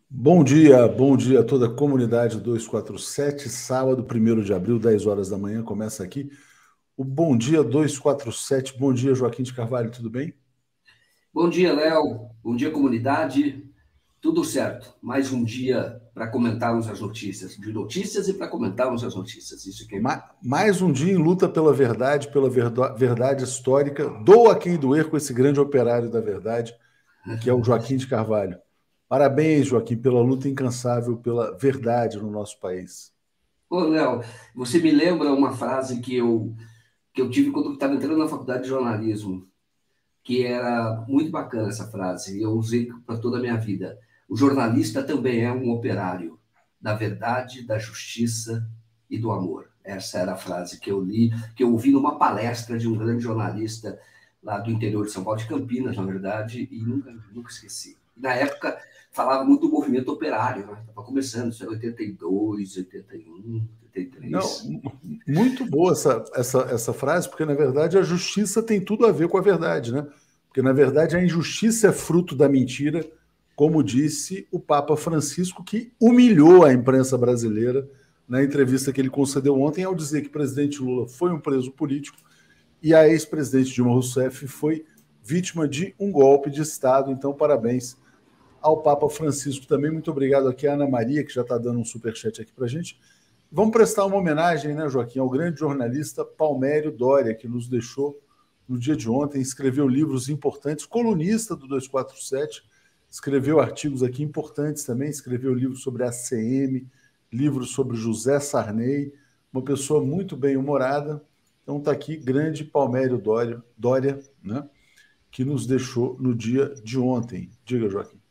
Bom dia a toda a comunidade 247. Sábado, 1º de abril, 10 horas da manhã, começa aqui o Bom Dia 247. Bom dia, Joaquim de Carvalho, tudo bem? Bom dia, Léo. Bom dia, comunidade. Tudo certo. Mais um dia para comentarmos as notícias, de notícias e para comentarmos as notícias. Isso que é importante. Mais um dia em luta pela verdade histórica. Doa quem doer com esse grande operário da verdade, que é o Joaquim de Carvalho. Parabéns, Joaquim, pela luta incansável pela verdade no nosso país. Ô, Léo, você me lembra uma frase que eu tive quando eu estava entrando na faculdade de jornalismo, que era muito bacana essa frase, e eu usei para toda a minha vida. O jornalista também é um operário da verdade, da justiça e do amor. Essa era a frase que eu li, que eu ouvi numa palestra de um grande jornalista lá do interior de São Paulo, de Campinas, na verdade, e nunca esqueci. Na época, falava muito do movimento operário, né? Estava começando, isso era 82, 81, Não, 83. muito boa essa frase, porque na verdade a justiça tem tudo a ver com a verdade, né? Porque na verdade a injustiça é fruto da mentira, como disse o Papa Francisco, que humilhou a imprensa brasileira na entrevista que ele concedeu ontem ao dizer que o presidente Lula foi um preso político e a ex-presidente Dilma Rousseff foi vítima de um golpe de Estado. Então, parabéns ao Papa Francisco também. Muito obrigado aqui a Ana Maria, que já está dando um superchat aqui para a gente. Vamos prestar uma homenagem, né, Joaquim, ao grande jornalista Palmério Doria, que nos deixou no dia de ontem, escreveu livros importantes, colunista do 247, escreveu artigos aqui importantes também, escreveu livros sobre a ACM, livros sobre José Sarney, uma pessoa muito bem-humorada. Então está aqui, grande Palmério Doria, né, que nos deixou no dia de ontem. Diga, Joaquim.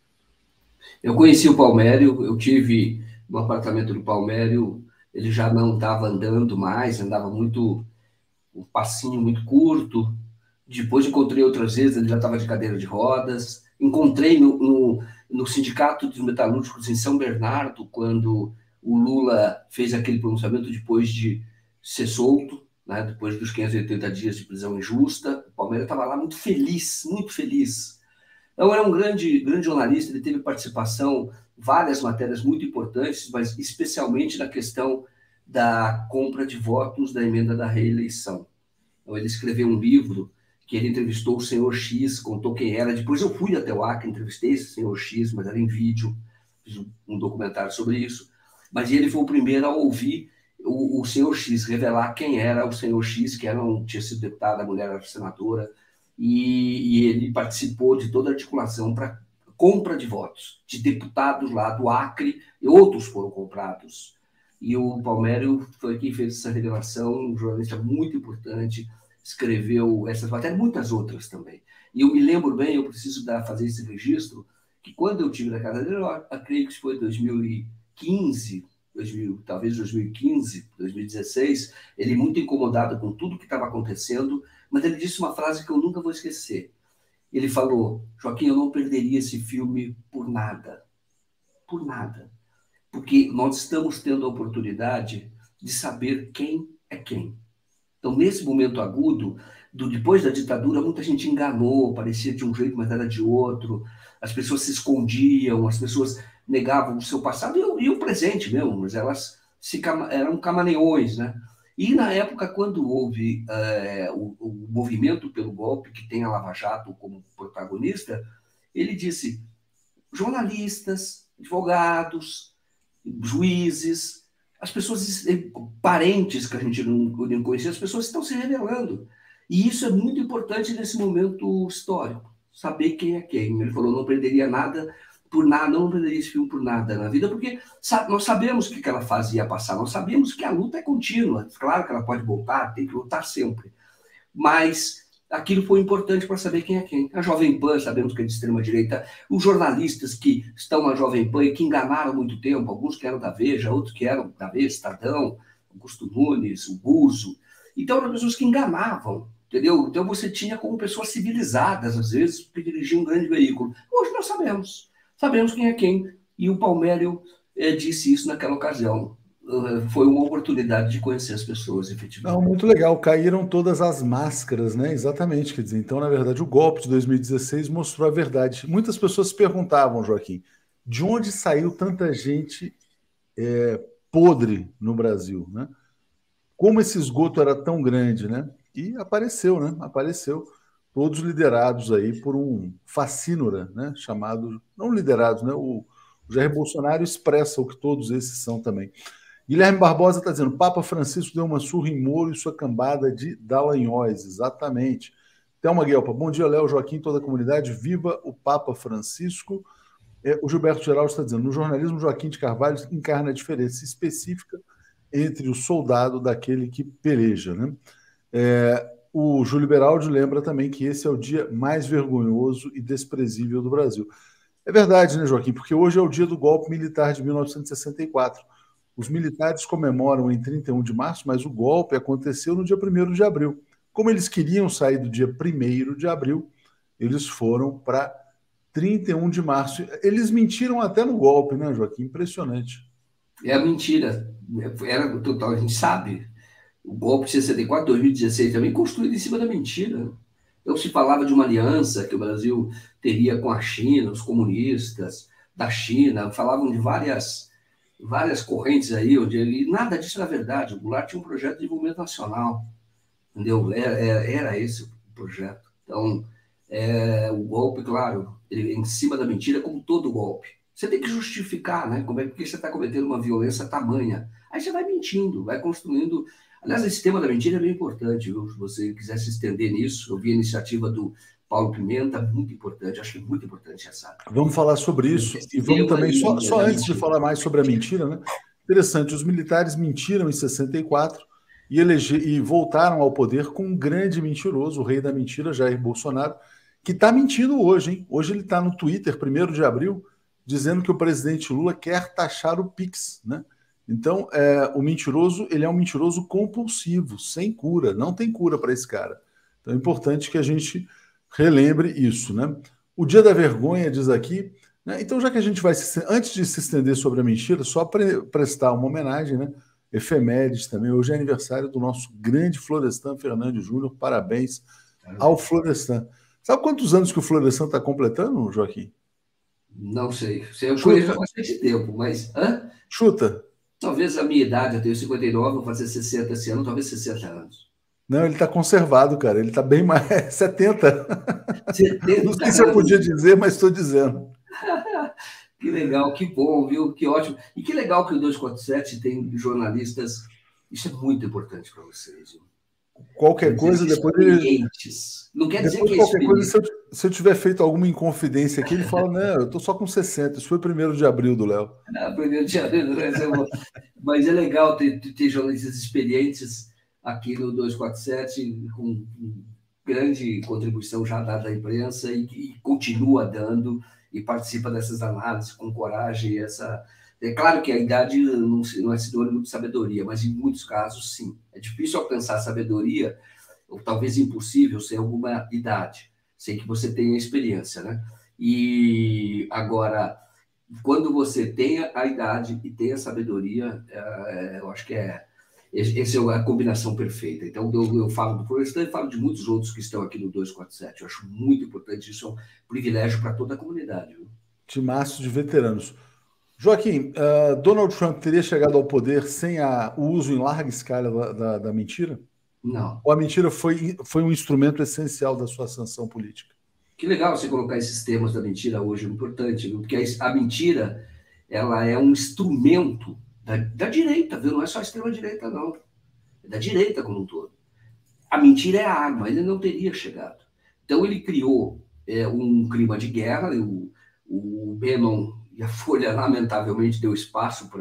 Eu conheci o Palmério, eu tive no apartamento do Palmério, ele já não estava andando mais, andava muito, um passinho muito curto. Depois encontrei outras vezes, ele já estava de cadeira de rodas. Encontrei no Sindicato dos Metalúrgicos em São Bernardo, quando o Lula fez aquele pronunciamento depois de ser solto, né, depois dos 580 dias de prisão injusta. O Palmério estava lá muito feliz, muito feliz. Então, era um grande jornalista, ele teve participação em várias matérias muito importantes, mas especialmente na questão da compra de votos da emenda da reeleição. Então, ele escreveu um livro que ele entrevistou o senhor X, contou quem era. Depois eu fui até o Acre, entrevistei esse senhor X, mas era em vídeo, fiz um documentário sobre isso. Mas ele foi o primeiro a ouvir o senhor X revelar quem era o senhor X, que tinha sido deputado, a mulher era senadora, e ele participou de toda a articulação para compra de votos de deputados lá do Acre, e outros foram comprados. E o Palmério foi quem fez essa revelação, um jornalista muito importante, escreveu essas matérias, muitas outras também. E eu me lembro bem, eu preciso fazer esse registro, que quando eu tive na casa dele, eu creio que foi 2015, talvez 2015, 2016, ele muito incomodado com tudo que estava acontecendo, mas ele disse uma frase que eu nunca vou esquecer. Ele falou: Joaquim, eu não perderia esse filme por nada. Por nada. Porque nós estamos tendo a oportunidade de saber quem é quem. Então, nesse momento agudo, depois da ditadura, muita gente enganou, parecia de um jeito, mas era de outro. As pessoas se escondiam, as pessoas negavam o seu passado e o presente mesmo, mas elas eram camaleões, né? E na época, quando houve o movimento pelo golpe, que tem a Lava Jato como protagonista, ele disse: jornalistas, advogados, juízes, as pessoas, parentes que a gente não conhecia, as pessoas estão se revelando. E isso é muito importante nesse momento histórico, saber quem é quem. Ele falou: não perderia nada por nada, não perderia esse filme por nada na vida, porque nós sabemos que aquela fase ia passar, nós sabemos que a luta é contínua. Claro que ela pode voltar, tem que lutar sempre. Mas aquilo foi importante para saber quem é quem. A Jovem Pan, sabemos que é de extrema-direita, os jornalistas que estão na Jovem Pan e que enganaram muito tempo, alguns que eram da Veja, outros que eram da Veja, Estadão, Augusto Nunes, o Buzo. Então, eram pessoas que enganavam, entendeu? Então, você tinha como pessoas civilizadas, às vezes, que dirigiam um grande veículo. Hoje nós sabemos quem é quem. E o Palmério disse isso naquela ocasião. Foi uma oportunidade de conhecer as pessoas, Não, efetivamente. muito legal. Caíram todas as máscaras, né? Exatamente. Quer dizer, então, na verdade, o golpe de 2016 mostrou a verdade. Muitas pessoas se perguntavam, Joaquim, de onde saiu tanta gente podre no Brasil, né? Como esse esgoto era tão grande, né? E apareceu, né? Apareceu, todos liderados aí por um facínora, né? Chamado, não liderados, né? O Jair Bolsonaro expressa o que todos esses são também. Guilherme Barbosa está dizendo: Papa Francisco deu uma surra em Moro e sua cambada de Dallagnóis. Exatamente. Thelma Guelpa, bom dia, Léo, Joaquim, toda a comunidade. Viva o Papa Francisco. O Gilberto Geraldo está dizendo: no jornalismo, Joaquim de Carvalho encarna a diferença específica entre o soldado daquele que peleja, né? O Júlio Beraldi lembra também que esse é o dia mais vergonhoso e desprezível do Brasil. É verdade, né, Joaquim? Porque hoje é o dia do golpe militar de 1964. Os militares comemoram em 31 de março, mas o golpe aconteceu no dia 1º de abril. Como eles queriam sair do dia 1º de abril, eles foram para 31 de março. Eles mentiram até no golpe, né, Joaquim? Impressionante. É a mentira. Era total, a gente sabe. O golpe de 64, 2016 também construído em cima da mentira. Então se falava de uma aliança que o Brasil teria com a China, os comunistas da China, falavam de várias correntes aí, onde nada disso era verdade. O Goulart tinha um projeto de desenvolvimento nacional, entendeu? Era esse o projeto. Então, o golpe, claro, ele é em cima da mentira, como todo golpe. Você tem que justificar, né? Como é que você está cometendo uma violência tamanha. Aí você vai mentindo, vai construindo. Aliás, esse tema da mentira é bem importante, viu? Se você quiser se estender nisso, eu vi a iniciativa do Paulo Pimenta, muito importante, acho que é muito importante essa. Vamos falar sobre isso. E vamos também, só antes de falar mais sobre a mentira, né? Interessante, os militares mentiram em 64 e voltaram ao poder com um grande mentiroso, o rei da mentira, Jair Bolsonaro, que está mentindo hoje, hein? Hoje ele está no Twitter, 1º de abril, dizendo que o presidente Lula quer taxar o Pix, né? Então, o mentiroso, ele é um mentiroso compulsivo, sem cura, não tem cura para esse cara. Então é importante que a gente relembre isso, né? O dia da vergonha, diz aqui, né? Então, já que a gente vai, antes de se estender sobre a mentira, só prestar uma homenagem, né? Efemérides também. Hoje é aniversário do nosso grande Florestan Fernandes Júnior. Parabéns ao Florestan. Sabe quantos anos que o Florestan está completando, Joaquim? Não sei. Eu conheço há bastante tempo, mas... Chuta. Talvez a minha idade, eu tenho 59, vou fazer 60 esse ano, talvez 60 anos. Não, ele está conservado, cara. Ele está bem mais... 70. 70 Não sei se eu podia dizer, mas estou dizendo. Que legal, que bom, viu? Que ótimo. E que legal que o 247 tem jornalistas. Isso é muito importante para vocês, viu? Qualquer coisa, depois experientes. Não quer dizer que é qualquer coisa, se eu tiver feito alguma inconfidência aqui, ele fala, não, eu estou só com 60. Isso foi 1º de abril do Léo. 1º de abril, mas é legal ter jornalistas experientes aqui no 247, com grande contribuição já dada à imprensa e continua dando e participa dessas análises com coragem. É claro que a idade não é sinônimo de sabedoria, mas em muitos casos, sim. É difícil alcançar sabedoria, ou talvez impossível, sem alguma idade, sem que você tenha experiência, né? E agora, quando você tem a idade e tem a sabedoria, eu acho que essa é a combinação perfeita. Então, eu falo do Florestan e falo de muitos outros que estão aqui no 247. Eu acho muito importante, isso é um privilégio para toda a comunidade. Viu? Timaço de veteranos. Joaquim, Donald Trump teria chegado ao poder sem o uso em larga escala da mentira? Não. Ou a mentira foi um instrumento essencial da sua ascensão política? Que legal você colocar esses temas da mentira hoje, é importante, viu? Porque a mentira ela é um instrumento da direita, viu? Não é só a extrema-direita, não. É da direita como um todo. A mentira é a arma, ele não teria chegado. Então ele criou um clima de guerra, o Bannon e a Folha, lamentavelmente, deu espaço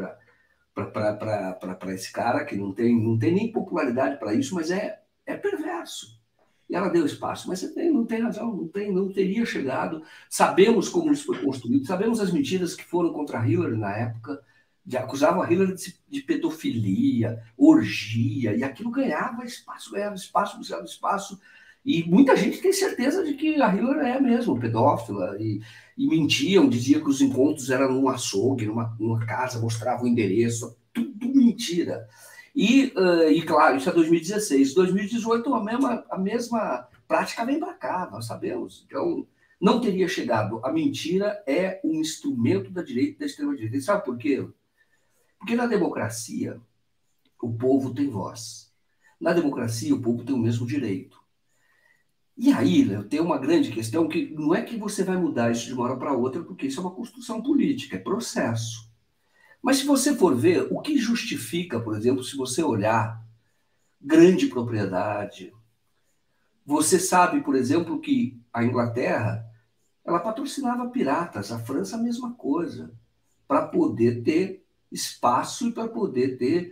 para esse cara, que não tem nem popularidade para isso, mas é perverso. E ela deu espaço, mas você não tem razão, não teria chegado. Sabemos como isso foi construído, sabemos as mentiras que foram contra a Hillary na época, acusavam a Hillary de pedofilia, orgia, e aquilo ganhava espaço, buscava espaço. E muita gente tem certeza de que a Hillary é mesmo pedófila, e mentiam, diziam que os encontros eram num açougue, numa casa, mostravam o endereço, tudo mentira. E claro, isso é 2016. 2018, a mesma prática vem para cá, nós sabemos. Então, não teria chegado. A mentira é um instrumento da direita e da extrema-direita. E sabe por quê? Porque na democracia, o povo tem voz. Na democracia, o povo tem o mesmo direito. E aí, Léo, tem uma grande questão que não é que você vai mudar isso de uma hora para outra, porque isso é uma construção política, é processo. Mas se você for ver, o que justifica, por exemplo, se você olhar grande propriedade, você sabe, por exemplo, que a Inglaterra, ela patrocinava piratas, a França a mesma coisa, para poder ter espaço e para poder ter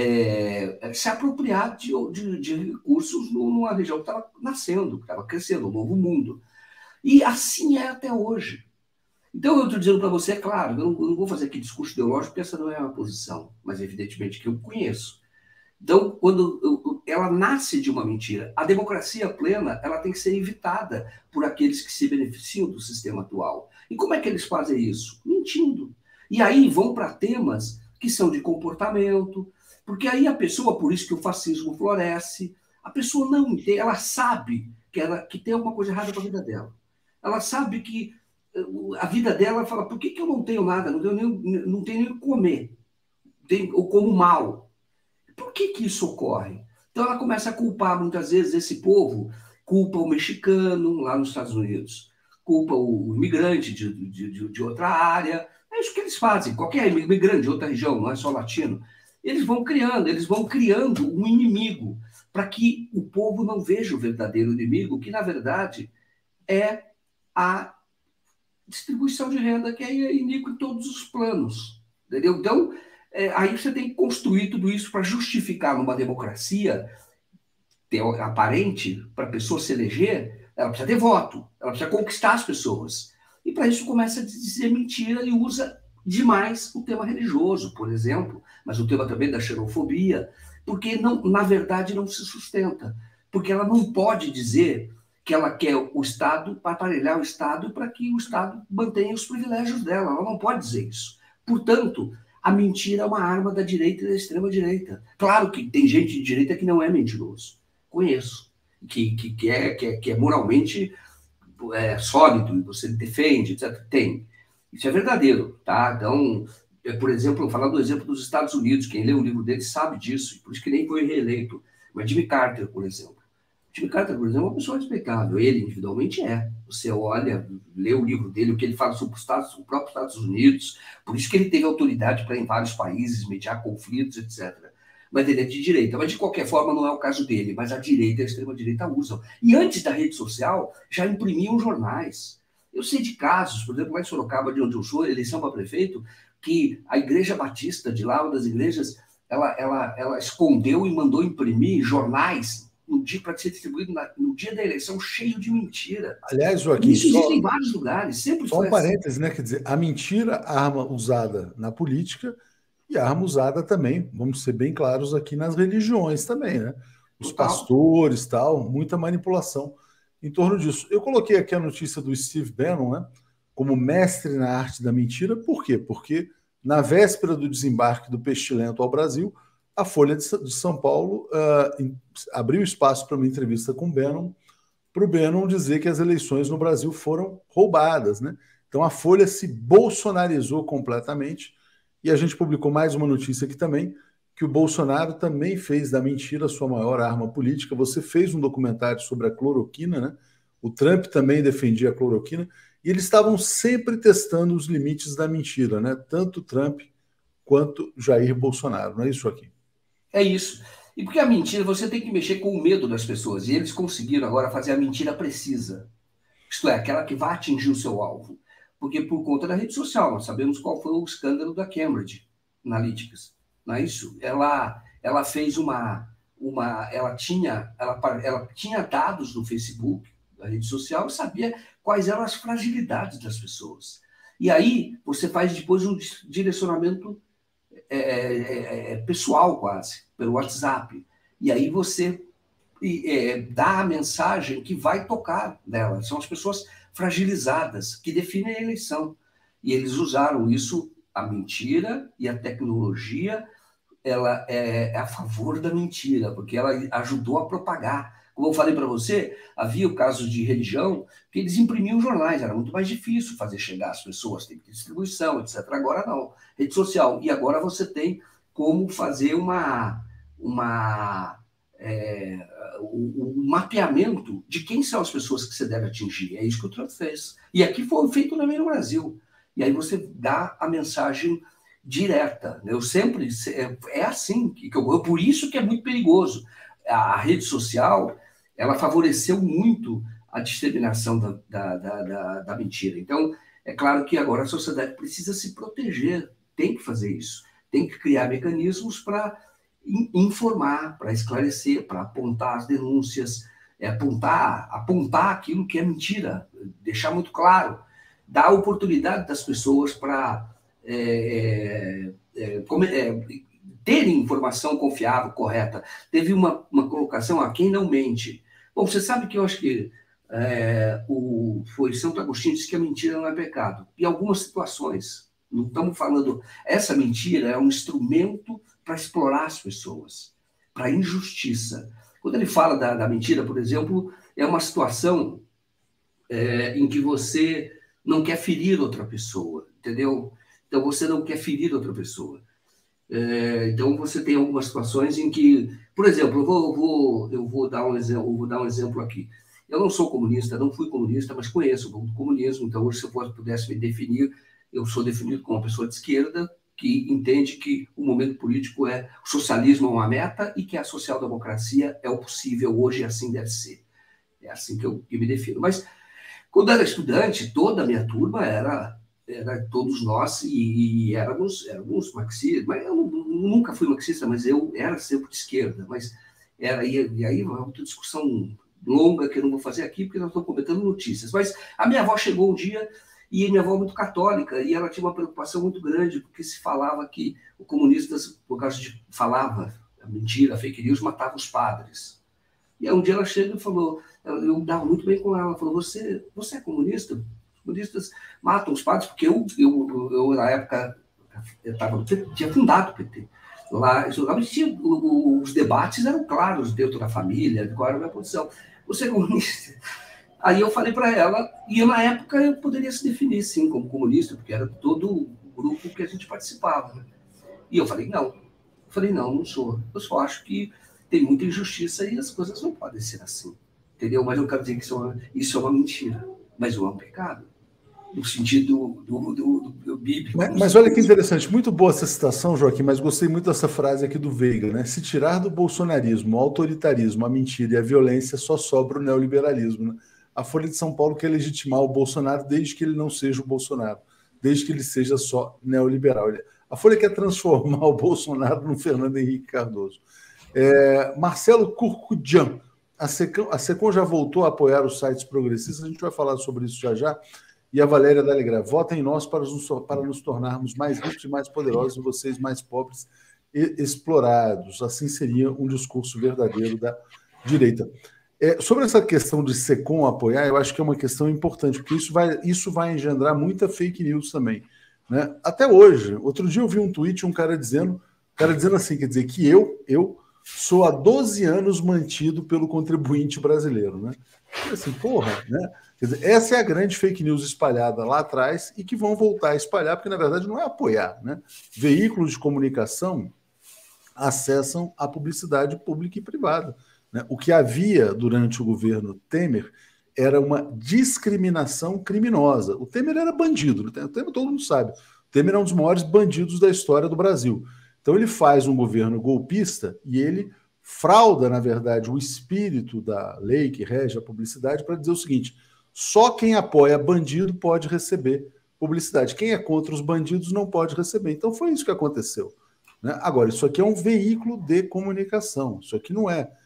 se apropriar de recursos numa região que estava nascendo, que estava crescendo, um novo mundo. E assim é até hoje. Então, eu estou dizendo para você, é claro, eu não vou fazer aqui discurso ideológico, porque essa não é a minha posição, mas evidentemente que eu conheço. Então, quando ela nasce de uma mentira, a democracia plena ela tem que ser evitada por aqueles que se beneficiam do sistema atual. E como é que eles fazem isso? Mentindo. E aí vão para temas que são de comportamento, porque aí a pessoa, por isso que o fascismo floresce, a pessoa não entende, ela sabe que tem alguma coisa errada com a vida dela. Ela sabe que a vida dela fala, por que eu não tenho nada, não tenho nem o que comer, ou como mal. Por que isso ocorre? Então ela começa a culpar muitas vezes esse povo, culpa o mexicano lá nos Estados Unidos, culpa o imigrante de outra área. É isso que eles fazem, qualquer imigrante de outra região, não é só latino. Eles vão criando um inimigo para que o povo não veja o verdadeiro inimigo, que na verdade é a distribuição de renda, que é iníquo em todos os planos. Entendeu? Então, aí você tem que construir tudo isso para justificar numa democracia aparente, para a pessoa se eleger, ela precisa ter voto, ela precisa conquistar as pessoas. E para isso começa a dizer mentira e usa demais o tema religioso, por exemplo, mas o tema também da xenofobia, porque não, na verdade não se sustenta. Porque ela não pode dizer que ela quer o Estado para aparelhar o Estado para que o Estado mantenha os privilégios dela. Ela não pode dizer isso. Portanto, a mentira é uma arma da direita e da extrema-direita. Claro que tem gente de direita que não é mentiroso. Conheço. Que é moralmente sólido e você defende, etc. Tem. Isso é verdadeiro. Tá? Então, por exemplo, falando do exemplo dos Estados Unidos, quem lê o livro dele sabe disso, por isso que nem foi reeleito. Mas Jimmy Carter, por exemplo. Jimmy Carter, por exemplo, é uma pessoa respeitável. Ele, individualmente, é. Você olha, lê o livro dele, o que ele fala sobre o próprio Estados Unidos, por isso que ele teve autoridade para, em vários países, mediar conflitos, etc. Mas ele é de direita. Mas, de qualquer forma, não é o caso dele. Mas a direita e a extrema-direita usam. E antes da rede social, já imprimiam jornais. Eu sei de casos, por exemplo, lá em Sorocaba, de onde eu sou, eleição para prefeito, que a Igreja Batista de lá, uma das igrejas, ela escondeu e mandou imprimir jornais no dia para ser distribuído no dia da eleição, cheio de mentira. Aliás, Joaquim, isso existe em vários lugares, sempre só foi um parênteses, assim. Né? Quer dizer, a mentira, a arma usada na política e a arma usada também, vamos ser bem claros aqui, nas religiões também, né? Os pastores, tal, muita manipulação em torno disso. Eu coloquei aqui a notícia do Steve Bannon, né? Como mestre na arte da mentira. Por quê? Porque na véspera do desembarque do pestilento ao Brasil, a Folha de São Paulo abriu espaço para uma entrevista com o Bannon, para o Bannon dizer que as eleições no Brasil foram roubadas, né? Então a Folha se bolsonarizou completamente e a gente publicou mais uma notícia aqui também, que o Bolsonaro também fez da mentira a sua maior arma política. Você fez um documentário sobre a cloroquina, né? O Trump também defendia a cloroquina e eles estavam sempre testando os limites da mentira, né? Tanto Trump quanto Jair Bolsonaro, não é isso aqui? É isso. E porque a mentira, você tem que mexer com o medo das pessoas. E eles conseguiram agora fazer a mentira precisa. Isto é, aquela que vai atingir o seu alvo. Porque por conta da rede social, nós sabemos qual foi o escândalo da Cambridge Analytica. Não é isso? Ela fez ela tinha dados no Facebook, da rede social, e sabia quais eram as fragilidades das pessoas. E aí você faz depois um direcionamento pessoal quase, pelo WhatsApp. E aí você dá a mensagem que vai tocar nela. São as pessoas fragilizadas que definem a eleição. E eles usaram isso, a mentira e a tecnologia, ela é a favor da mentira, porque ela ajudou a propagar. Como eu falei para você, havia o caso de religião que eles imprimiam jornais, era muito mais difícil fazer chegar às pessoas, tem que ter distribuição, etc. Agora não, rede social. E agora você tem como fazer um mapeamento de quem são as pessoas que você deve atingir. É isso que o Trump fez. E aqui foi feito também no Brasil. E aí você dá a mensagem direta. Eu sempre... É assim que eu... Por isso que é muito perigoso. A rede social, ela favoreceu muito a disseminação da mentira. Então, é claro que agora a sociedade precisa se proteger, tem que fazer isso. Tem que criar mecanismos para informar, para esclarecer, para apontar as denúncias, apontar aquilo que é mentira, deixar muito claro, dar oportunidade das pessoas para terem informação confiável, correta. Teve uma colocação a quem não mente. Bom, você sabe que eu acho que foi Santo Agostinho disse que a mentira não é pecado. Em algumas situações, não estamos falando... Essa mentira é um instrumento para explorar as pessoas, para injustiça. Quando ele fala da mentira, por exemplo, é uma situação em que você não quer ferir outra pessoa, entendeu? Então, você não quer ferir outra pessoa. Então, você tem algumas situações em que... Por exemplo, eu vou dar um exemplo aqui. Eu não sou comunista, não fui comunista, mas conheço um pouco do comunismo. Então, hoje, se eu pudesse me definir, eu sou definido como uma pessoa de esquerda, que entende que o momento político o socialismo é uma meta e que a social-democracia é o possível hoje e assim deve ser. É assim que eu me defino. Mas, quando eu era estudante, toda a minha turma era todos nós, e éramos marxistas. Mas eu nunca fui marxista, mas eu era sempre de esquerda. Mas e aí uma outra discussão longa que eu não vou fazer aqui, porque nós estamos comentando notícias. Mas a minha avó chegou um dia... E minha avó é muito católica, e ela tinha uma preocupação muito grande, porque se falava que o comunistas, por causa de... Falava a mentira, a fake news, matava os padres. E aí um dia ela chega e falou, eu dava muito bem com ela, falou, você é comunista? Os comunistas matam os padres, porque eu na época, tinha fundado o PT. Lá, os debates eram claros dentro da família, qual era a minha posição. Você é comunista? Aí eu falei para ela, e na época eu poderia se definir, sim, como comunista, porque era todo o grupo que a gente participava. Né? E eu falei, não. Não sou. Eu só acho que tem muita injustiça e as coisas não podem ser assim. Entendeu? Mas eu quero dizer que isso é uma mentira, mas não é um pecado. No sentido do bíblico. Mas olha que interessante, muito boa essa citação, Joaquim, mas gostei muito dessa frase aqui do Veiga, né? Se tirar do bolsonarismo, o autoritarismo, a mentira e a violência, só sobra o neoliberalismo, né? A Folha de São Paulo quer legitimar o Bolsonaro desde que ele não seja o Bolsonaro, desde que ele seja só neoliberal. A Folha quer transformar o Bolsonaro no Fernando Henrique Cardoso. Marcelo Curcudian, a SECOM já voltou a apoiar os sites progressistas, a gente vai falar sobre isso já já. E a Valéria Dalegra, votem em nós para nos tornarmos mais ricos e mais poderosos e vocês mais pobres e explorados. Assim seria um discurso verdadeiro da direita. Sobre essa questão de SECOM apoiar, eu acho que é uma questão importante, porque isso vai engendrar muita fake news também. Né? Até hoje, outro dia eu vi um tweet, um cara dizendo assim, quer dizer, que eu sou há 12 anos mantido pelo contribuinte brasileiro. Né? Assim, porra, né? Quer dizer, essa é a grande fake news espalhada lá atrás e que vão voltar a espalhar, porque na verdade não é apoiar. Né? Veículos de comunicação acessam a publicidade pública e privada. Né? O que havia durante o governo Temer era uma discriminação criminosa. O Temer era bandido, o Temer todo mundo sabe. O Temer é um dos maiores bandidos da história do Brasil. Então ele faz um governo golpista e ele frauda, na verdade, o espírito da lei que rege a publicidade para dizer o seguinte: só quem apoia bandido pode receber publicidade. Quem é contra os bandidos não pode receber. Então foi isso que aconteceu. Né? Agora, isso aqui é um veículo de comunicação. Isso aqui não é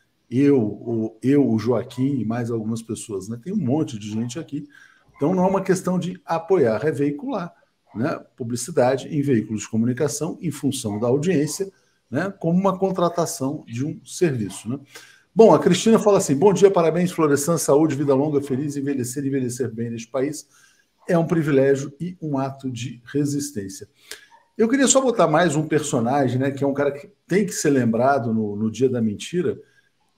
o Joaquim e mais algumas pessoas. Né? Tem um monte de gente aqui. Então não é uma questão de apoiar, é veicular. Né? Publicidade em veículos de comunicação em função da audiência, né? Como uma contratação de um serviço. Né? Bom, a Cristina fala assim: bom dia, parabéns, Florestan, saúde, vida longa, feliz, envelhecer bem neste país é um privilégio e um ato de resistência. Eu queria só botar mais um personagem, né, que é um cara que tem que ser lembrado no Dia da Mentira,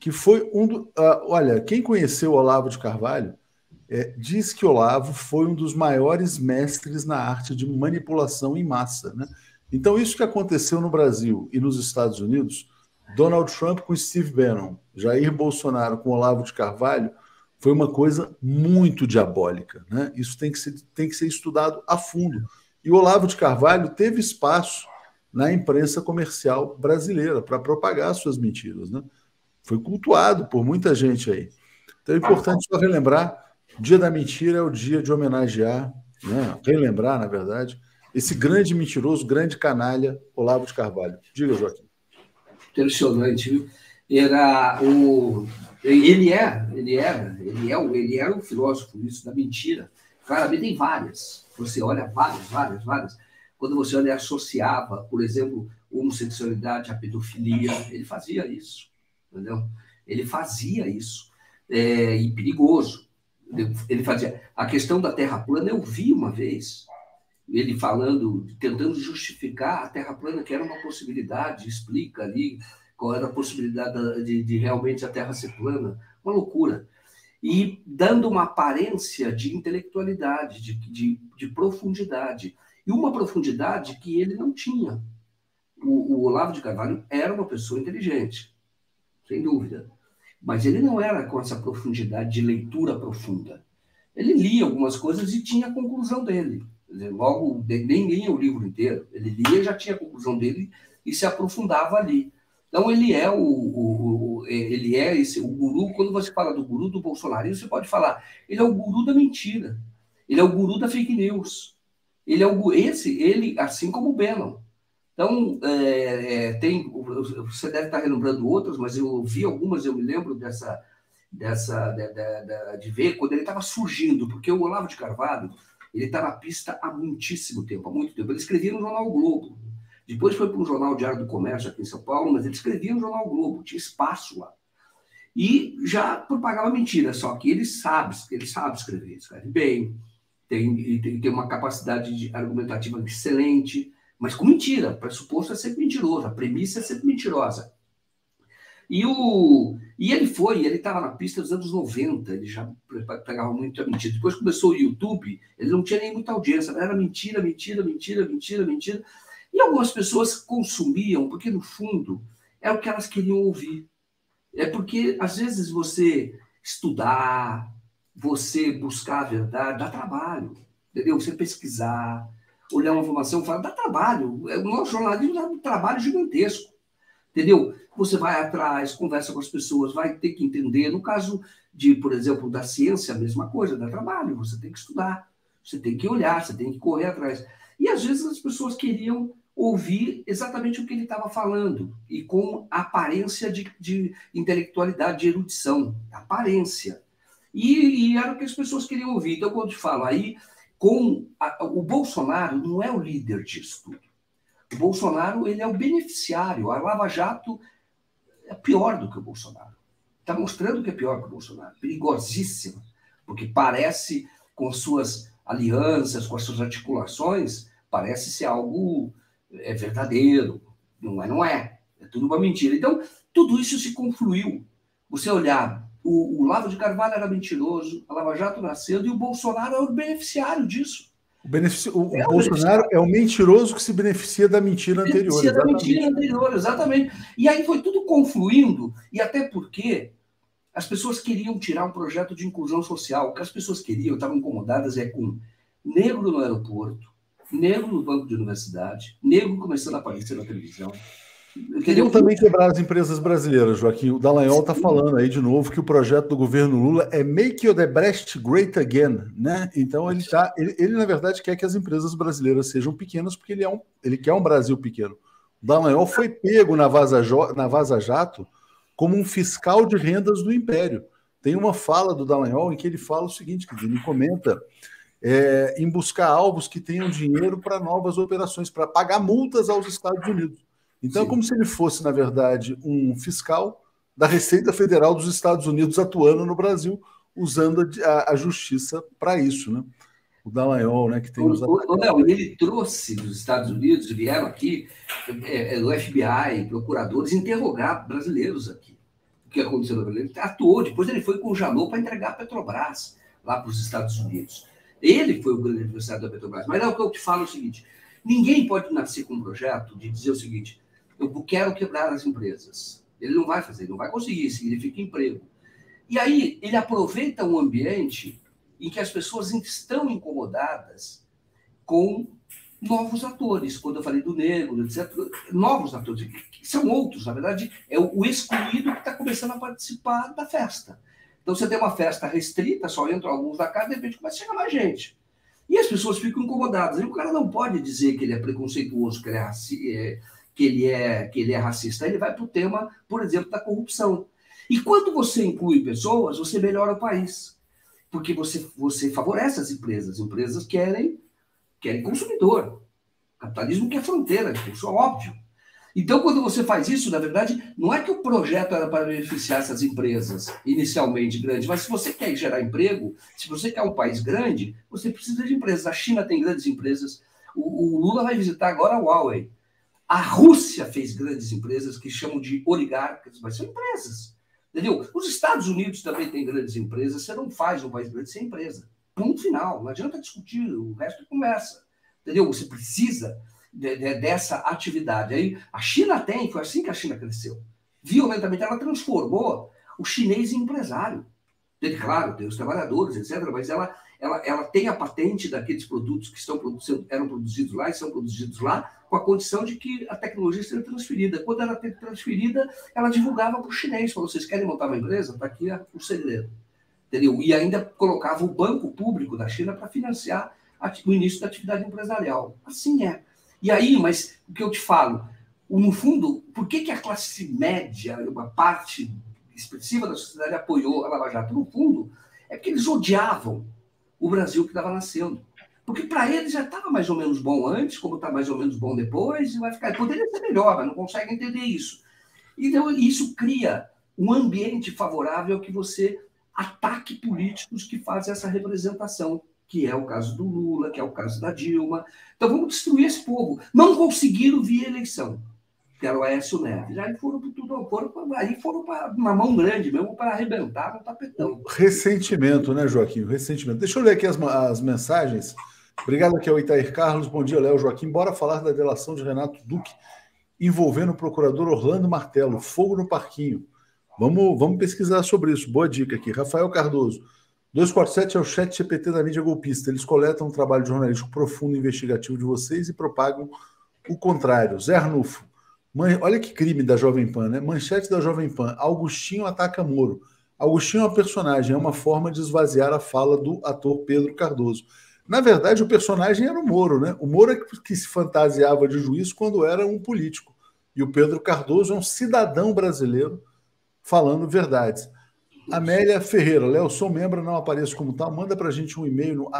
que foi olha, quem conheceu Olavo de Carvalho diz que Olavo foi um dos maiores mestres na arte de manipulação em massa, né? Então, isso que aconteceu no Brasil e nos Estados Unidos, Donald Trump com Steve Bannon, Jair Bolsonaro com Olavo de Carvalho, foi uma coisa muito diabólica, né? Isso tem que ser estudado a fundo. E o Olavo de Carvalho teve espaço na imprensa comercial brasileira para propagar suas mentiras, né? Foi cultuado por muita gente aí. Então é importante só relembrar, o Dia da Mentira é o dia de homenagear, né? Relembrar, na verdade, esse grande mentiroso, grande canalha, Olavo de Carvalho. Diga, Joaquim. Impressionante, viu? Era o... Ele era um filósofo isso da mentira. Claramente tem várias. Você olha várias. Quando você olha, associava, por exemplo, homossexualidade à pedofilia, ele fazia isso, entendeu? Ele fazia isso. E perigoso. Ele fazia. A questão da Terra plana, eu vi uma vez ele falando, tentando justificar a Terra plana, que era uma possibilidade, explica ali qual era a possibilidade de realmente a Terra ser plana. Uma loucura. E dando uma aparência de intelectualidade, de profundidade. E uma profundidade que ele não tinha. O Olavo de Carvalho era uma pessoa inteligente, sem dúvida. Mas ele não era com essa profundidade de leitura profunda. Ele lia algumas coisas e tinha a conclusão dele. Logo, nem lia o livro inteiro. Ele lia e já tinha a conclusão dele e se aprofundava ali. Então, ele é o guru. Quando você fala do guru do bolsonarismo, você pode falar, ele é o guru da mentira. Ele é o guru da fake news. Ele, assim como o Bannon. Então, você deve estar relembrando outras, mas eu vi algumas, eu me lembro de ver quando ele estava surgindo, porque o Olavo de Carvalho, ele está na pista há muitíssimo tempo, há muito tempo. Ele escrevia no Jornal o Globo. Depois foi para um jornal Diário do Comércio aqui em São Paulo, mas ele escrevia no Jornal o Globo, tinha espaço lá. E já propagava mentira, só que ele sabe escrever, escreve bem, tem uma capacidade argumentativa excelente, mas com mentira. O pressuposto é sempre mentiroso, a premissa é sempre mentirosa. E ele estava na pista dos anos 90, ele já pegava muita mentira. Depois começou o YouTube, ele não tinha nem muita audiência, era mentira. E algumas pessoas consumiam, porque no fundo é o que elas queriam ouvir. É porque, às vezes, você estudar, você buscar a verdade, dá trabalho, entendeu? Você pesquisar, olhar uma informação, falar, dá trabalho. O nosso jornalismo dá um trabalho gigantesco, entendeu? Você vai atrás, conversa com as pessoas, vai ter que entender. No caso por exemplo, da ciência, a mesma coisa, dá trabalho. Você tem que estudar, você tem que olhar, você tem que correr atrás. E, às vezes, as pessoas queriam ouvir exatamente o que ele estava falando, e com aparência de intelectualidade, de erudição, aparência. E era o que as pessoas queriam ouvir. Então, quando eu te falo aí, o Bolsonaro não é o líder disso tudo. O Bolsonaro, ele é o beneficiário. A Lava Jato é pior do que o Bolsonaro. Está mostrando que é pior que o Bolsonaro. Perigosíssima. Porque parece, com suas alianças, com as suas articulações, parece ser algo verdadeiro. Não é. É tudo uma mentira. Então, tudo isso se confluiu. Você olhar, o Olavo de Carvalho era mentiroso, a Lava Jato nascendo, e o Bolsonaro é o beneficiário disso. O Bolsonaro é o mentiroso que se beneficia da mentira anterior. Beneficia da mentira anterior, exatamente. E aí foi tudo confluindo, e até porque as pessoas queriam tirar um projeto de inclusão social. O que as pessoas queriam, estavam incomodadas, com negro no aeroporto, negro no banco de universidade, negro começando a aparecer na televisão. Queriam também quebrar as empresas brasileiras, Joaquim. O Dallagnol está falando aí de novo que o projeto do governo Lula é Make Odebrecht Great Again, né? Então ele na verdade quer que as empresas brasileiras sejam pequenas porque ele quer um Brasil pequeno. O Dallagnol foi pego na Vaza Jato como um fiscal de rendas do Império. Tem uma fala do Dallagnol em que ele fala o seguinte, que ele comenta em buscar alvos que tenham dinheiro para novas operações, para pagar multas aos Estados Unidos. Então, é como se ele fosse, na verdade, um fiscal da Receita Federal dos Estados Unidos atuando no Brasil, usando a justiça para isso, né? O Dallagnol, né, que tem os... Ele trouxe dos Estados Unidos, vieram aqui, o FBI, procuradores, interrogar brasileiros aqui. que aconteceu no Brasil. Ele atuou, depois ele foi com o Janot para entregar a Petrobras lá para os Estados Unidos. Ele foi o grande adversário da Petrobras. Mas é o que eu te falo é o seguinte, ninguém pode nascer com um projeto de dizer o seguinte, eu quero quebrar as empresas. Ele não vai fazer, não vai conseguir, significa emprego. E aí ele aproveita um ambiente em que as pessoas estão incomodadas com novos atores. Quando eu falei do negro, etc., novos atores, que são outros, na verdade, é o excluído que está começando a participar da festa. Então você tem uma festa restrita, só entram alguns da casa, de repente começa a chegar mais gente. E as pessoas ficam incomodadas. E o cara não pode dizer que ele é preconceituoso, que ele é racista. Ele vai para o tema, por exemplo, da corrupção. E quando você inclui pessoas, você melhora o país. Porque você favorece as empresas. As empresas querem consumidor. O capitalismo quer fronteira, isso é óbvio. Então, quando você faz isso, na verdade, não é que o projeto era para beneficiar essas empresas inicialmente grandes, mas se você quer gerar emprego, se você quer um país grande, você precisa de empresas. A China tem grandes empresas. O Lula vai visitar agora a Huawei. A Rússia fez grandes empresas que chamam de oligarcas, mas são empresas. Entendeu? Os Estados Unidos também têm grandes empresas. Você não faz um país grande sem empresa. Ponto final. Não adianta discutir, o resto é conversa. Entendeu? Você precisa dessa atividade. Aí, a China foi assim que a China cresceu. Violentamente, ela transformou o chinês em empresário. Claro, tem os trabalhadores, etc., mas ela tem a patente daqueles produtos que eram produzidos lá e são produzidos lá, com a condição de que a tecnologia seja transferida. Quando ela é transferida, ela divulgava para o chinês, falou, vocês querem montar uma empresa? Está aqui o segredo. Entendeu? E ainda colocava o banco público da China para financiar o início da atividade empresarial. Assim é. E aí, mas o que eu te falo, no fundo, por que a classe média, uma parte expressiva da sociedade apoiou a Lava Jato? No fundo, é porque eles odiavam o Brasil que estava nascendo. Porque para eles já estava mais ou menos bom antes, como está mais ou menos bom depois, e vai ficar. Poderia ser melhor, mas não consegue entender isso. Então, isso cria um ambiente favorável que você ataque políticos que fazem essa representação, que é o caso do Lula, que é o caso da Dilma. Então, vamos destruir esse povo. Não conseguiram via eleição, que era o Aécio Neves. Aí foram para tudo, foram para uma mão grande mesmo, para arrebentar no tapetão. Ressentimento, né, Joaquim? Ressentimento. Deixa eu ler aqui as mensagens. Obrigado aqui ao Itair Carlos. Bom dia, Léo, Joaquim. Bora falar da delação de Renato Duque envolvendo o procurador Orlando Martello. Fogo no parquinho. Vamos pesquisar sobre isso. Boa dica aqui. Rafael Cardoso. 247 é o chat GPT da mídia golpista. Eles coletam um trabalho jornalístico profundo e investigativo de vocês e propagam o contrário. Zé Arnulfo. Olha que crime da Jovem Pan, né? Manchete da Jovem Pan. Augustinho ataca Moro. Augustinho é um personagem, é uma forma de esvaziar a fala do ator Pedro Cardoso. Na verdade, o personagem era o Moro, né? O Moro é que se fantasiava de juiz quando era um político. E o Pedro Cardoso é um cidadão brasileiro falando verdades. Amélia Ferreira, Léo, sou membro, não apareço como tal. Manda pra gente um e-mail no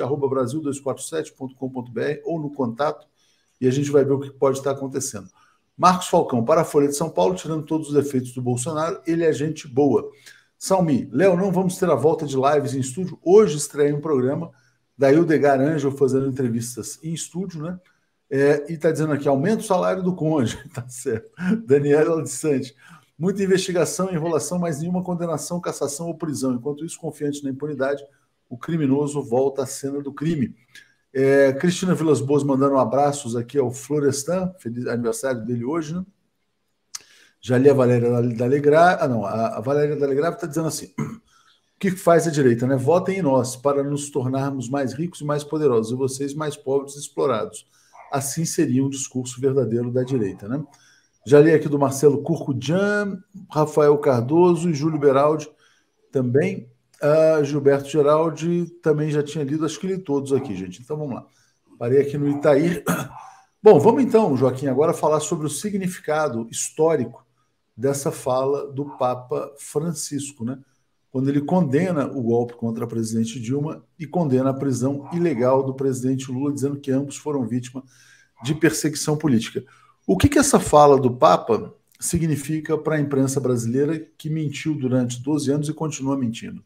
atuche@brasil247.com.br ou no contato e a gente vai ver o que pode estar acontecendo. Marcos Falcão, para a Folha de São Paulo, tirando todos os efeitos do Bolsonaro, ele é gente boa. Salmi, Léo, não vamos ter a volta de lives em estúdio. Hoje estreia um programa da Hildegar Angel fazendo entrevistas em estúdio, né? E está dizendo aqui, aumenta o salário do cônjuge, tá certo. Daniela de Santos. Muita investigação, enrolação, mas nenhuma condenação, cassação ou prisão. Enquanto isso, confiante na impunidade, o criminoso volta à cena do crime. Cristina Vilas Boas mandando abraços aqui ao Florestan, feliz aniversário dele hoje, né? Já li a Valéria da Alegrave. A Valéria da Alegrave está dizendo assim: o que faz a direita, né? Votem em nós para nos tornarmos mais ricos e mais poderosos, e vocês mais pobres e explorados. Assim seria um discurso verdadeiro da direita, né? Já li aqui do Marcelo Curcudian, Rafael Cardoso e Júlio Beraldi também. Gilberto Geraldi também já tinha lido, acho que li todos aqui, gente. Então vamos lá. Parei aqui no Itair. Bom, vamos então, Joaquim, agora falar sobre o significado histórico dessa fala do Papa Francisco, né? Quando ele condena o golpe contra a presidente Dilma e condena a prisão ilegal do presidente Lula, dizendo que ambos foram vítimas de perseguição política. O que essa fala do Papa significa para a imprensa brasileira que mentiu durante 12 anos e continua mentindo?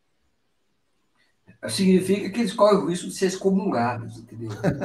Significa que eles correm o risco de ser excomungados, entendeu?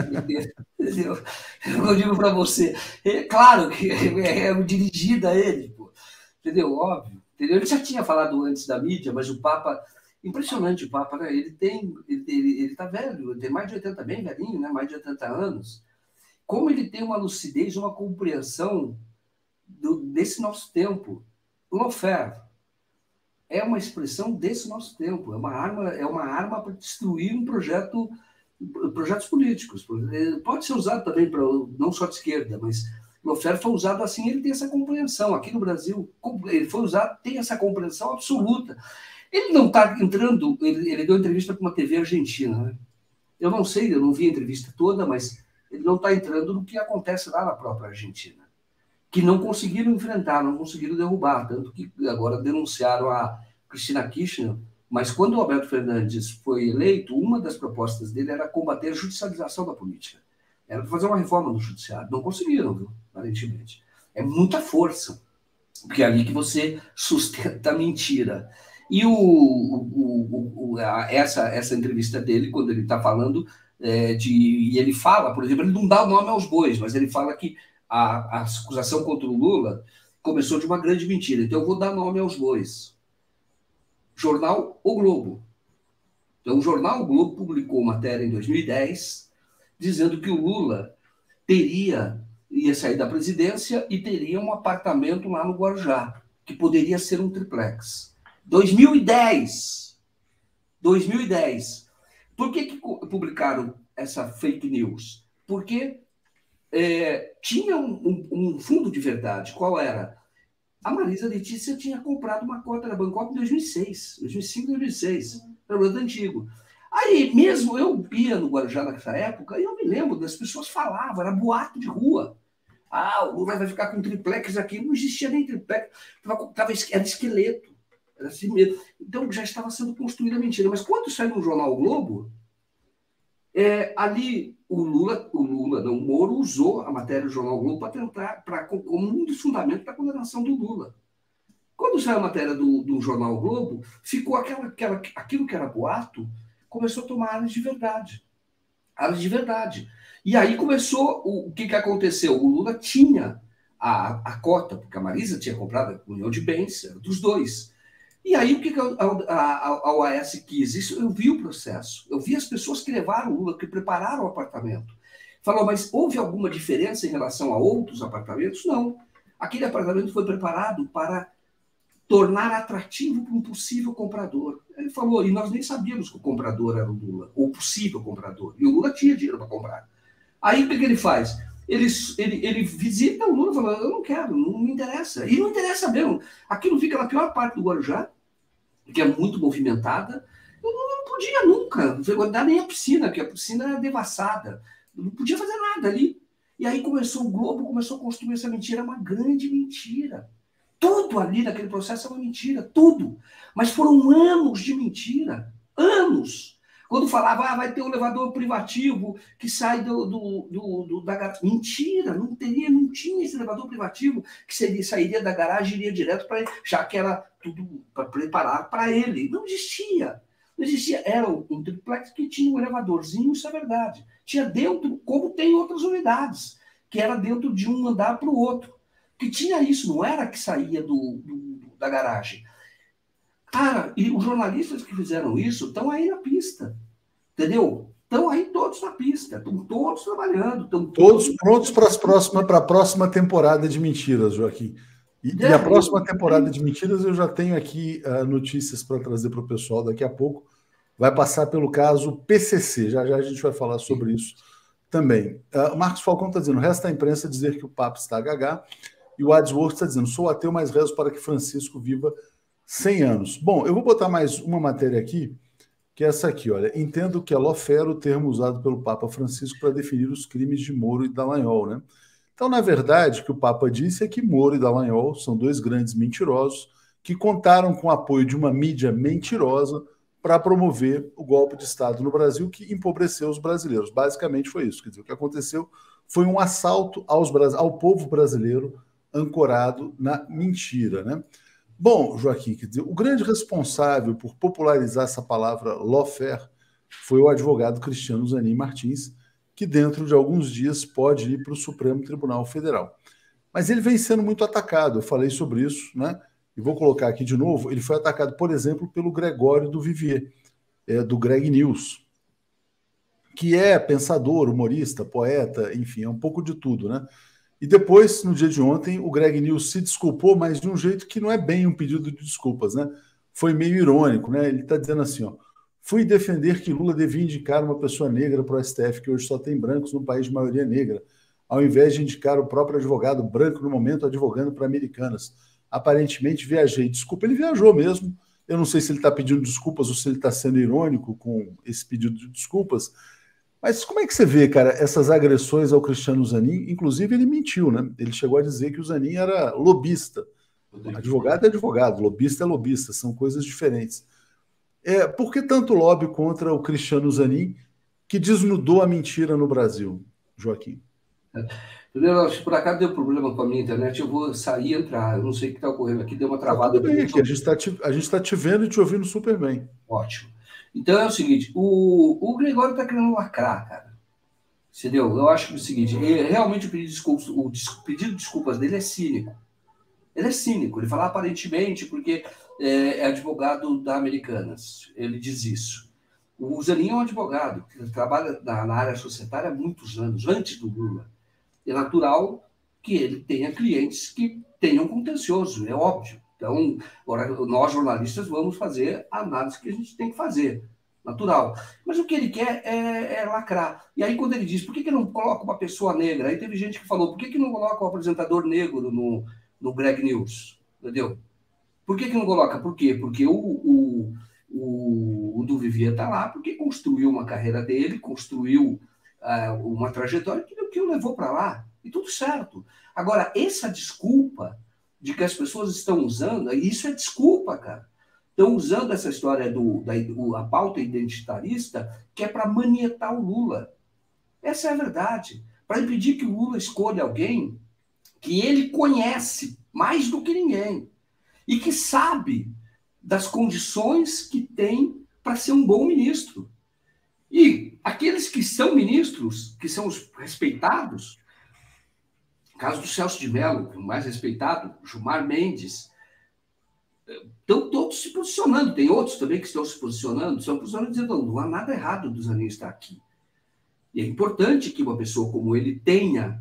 Eu digo para você, claro que é dirigida a ele, pô, entendeu? Óbvio. Entendeu? Ele já tinha falado antes da mídia, mas o Papa, impressionante o Papa, né? Ele tá velho, ele tem mais de 80, bem velhinho, né? Mais de 80 anos. Como ele tem uma lucidez, uma compreensão desse nosso tempo. Lawfare é uma expressão desse nosso tempo, é uma arma para destruir projetos políticos. Pode ser usado também para não só de esquerda, mas Lawfare foi usado assim, ele tem essa compreensão. Aqui no Brasil, ele foi usado, tem essa compreensão absoluta. Ele não está entrando, ele deu entrevista para uma TV argentina, né? Eu não sei, eu não vi a entrevista toda, mas ele não está entrando no que acontece lá na própria Argentina, que não conseguiram enfrentar, não conseguiram derrubar, tanto que agora denunciaram a Cristina Kirchner, mas quando o Alberto Fernandes foi eleito, uma das propostas dele era combater a judicialização da política. Era fazer uma reforma no judiciário. Não conseguiram, viu? Aparentemente. É muita força, porque é ali que você sustenta a mentira. E essa entrevista dele, quando ele está falando, e ele fala, por exemplo, ele não dá o nome aos bois, mas ele fala que a acusação contra o Lula começou de uma grande mentira. Então eu vou dar nome aos bois. Jornal O Globo. Então o jornal O Globo publicou matéria em 2010 dizendo que o Lula ia sair da presidência e teria um apartamento lá no Guarujá, que poderia ser um triplex. 2010. Por que publicaram essa fake news? Porque tinha um fundo de verdade. Qual era? A Marisa Letícia tinha comprado uma cota da Bangkok em 2006, 2005, 2006, era o antigo. Aí mesmo eu ia no Guarujá nessa época e eu me lembro das pessoas falavam, era boato de rua. O Lula vai ficar com triplex aqui. Não existia nem triplex, era esqueleto. Era assim mesmo. Então já estava sendo construída a mentira. Mas quando saiu no jornal o Globo, ali o Moro usou a matéria do jornal Globo para tentar, como um dos fundamentos da condenação do Lula. Quando saiu a matéria do jornal Globo, ficou aquilo que era boato, começou a tomar áreas de verdade. Áreas de verdade. E aí começou, o que aconteceu? O Lula tinha a cota, porque a Marisa tinha comprado a união de bens, dos dois. E aí o que a OAS quis? Isso, eu vi o processo, eu vi as pessoas que levaram o Lula, que prepararam o apartamento. Falou, mas houve alguma diferença em relação a outros apartamentos? Não. Aquele apartamento foi preparado para tornar atrativo para um possível comprador. Ele falou, e nós nem sabíamos que o comprador era o Lula, ou possível comprador. E o Lula tinha dinheiro para comprar. Aí o que ele faz? Ele visita o Lula e fala, eu não quero, não me interessa. E não interessa mesmo. Aquilo fica na pior parte do Guarujá, que é muito movimentada. Eu não podia nunca dar nem a piscina, porque a piscina era devassada. Eu não podia fazer nada ali. E aí o Globo começou a construir essa mentira, uma grande mentira. Tudo ali naquele processo é uma mentira, tudo. Mas foram anos de mentira. Anos. Quando falava, vai ter um elevador privativo que sai da garagem. Mentira, não tinha esse elevador privativo que sairia da garagem e iria direto para ele, já que era tudo para preparar para ele. Não existia. Não existia. Era um triplex que tinha um elevadorzinho, isso é verdade. Tinha dentro, como tem outras unidades, que era dentro de um andar para o outro. Que tinha isso, não era que saía da garagem. Cara, e os jornalistas que fizeram isso estão aí na pista, entendeu? Estão aí todos na pista, estão todos trabalhando. Todos prontos para a próxima temporada de mentiras, Joaquim. E a próxima temporada de mentiras eu já tenho aqui notícias para trazer para o pessoal daqui a pouco. Vai passar pelo caso PCC, já a gente vai falar sobre isso também. O Marcos Falcão está dizendo, resta à imprensa dizer que o Papa está gaga, e o Adsworth está dizendo, sou ateu, mas rezo para que Francisco viva 100 anos. Bom, eu vou botar mais uma matéria aqui, que é essa aqui, olha. Entendo que é lawfare o termo usado pelo Papa Francisco para definir os crimes de Moro e Dallagnol, né? Então, na verdade, o que o Papa disse é que Moro e Dallagnol são dois grandes mentirosos que contaram com o apoio de uma mídia mentirosa para promover o golpe de Estado no Brasil que empobreceu os brasileiros. Basicamente foi isso. Quer dizer, o que aconteceu foi um assalto ao povo brasileiro ancorado na mentira, né? Bom, Joaquim, quer dizer, o grande responsável por popularizar essa palavra lawfare foi o advogado Cristiano Zanin Martins, que dentro de alguns dias pode ir para o Supremo Tribunal Federal. Mas ele vem sendo muito atacado, eu falei sobre isso, né? e vou colocar aqui de novo, ele foi atacado, por exemplo, pelo Gregório do Vivier, do Greg News, que é pensador, humorista, poeta, enfim, é um pouco de tudo, né? E depois, no dia de ontem, o Greg News se desculpou, mas de um jeito que não é bem um pedido de desculpas, né? Foi meio irônico, né? Ele está dizendo assim, ó, fui defender que Lula devia indicar uma pessoa negra para o STF, que hoje só tem brancos no país de maioria negra, ao invés de indicar o próprio advogado branco no momento advogando para americanas. Aparentemente viajei. Desculpa, ele viajou mesmo. Eu não sei se ele está pedindo desculpas ou se ele está sendo irônico com esse pedido de desculpas. Mas como é que você vê, cara, essas agressões ao Cristiano Zanin? Inclusive, ele mentiu, né? Ele chegou a dizer que o Zanin era lobista. Advogado é advogado, lobista é lobista, são coisas diferentes. Por que tanto lobby contra o Cristiano Zanin, que desnudou a mentira no Brasil, Joaquim? Entendeu? Se por acaso deu problema com a minha internet, eu vou sair e entrar. Eu não sei o que está ocorrendo aqui, deu uma travada. Tudo bem aqui, a gente está te vendo e te ouvindo super bem. Ótimo. Então é o seguinte, o Gregório está querendo lacrar, cara. Entendeu? Eu acho que é o seguinte, realmente o pedido de desculpas dele é cínico. Ele é cínico, ele fala aparentemente porque é advogado da Americanas. Ele diz isso. O Zanin é um advogado que trabalha na área societária há muitos anos, antes do Lula. É natural que ele tenha clientes que tenham contencioso, é óbvio. Então, agora, nós jornalistas vamos fazer a análise que a gente tem que fazer, natural. Mas o que ele quer é lacrar. E aí, quando ele diz, por que não coloca uma pessoa negra? Aí teve gente que falou, por que não coloca um apresentador negro no Greg News? Entendeu? Por que não coloca? Por quê? Porque o do Vivier está lá, porque construiu uma carreira dele, construiu uma trajetória que o levou para lá. E tudo certo. Agora, essa desculpa de que as pessoas estão usando, e isso é desculpa, cara. Estão usando essa história a pauta identitarista, que é para manietar o Lula. Essa é a verdade. Para impedir que o Lula escolha alguém que ele conhece mais do que ninguém e que sabe das condições que tem para ser um bom ministro. E aqueles que são ministros, que são os respeitados, no caso do Celso de Mello, o mais respeitado, Gilmar Mendes, estão todos se posicionando. Tem outros também que estão se posicionando, dizendo, não há nada errado do Zanin estar aqui. E é importante que uma pessoa como ele tenha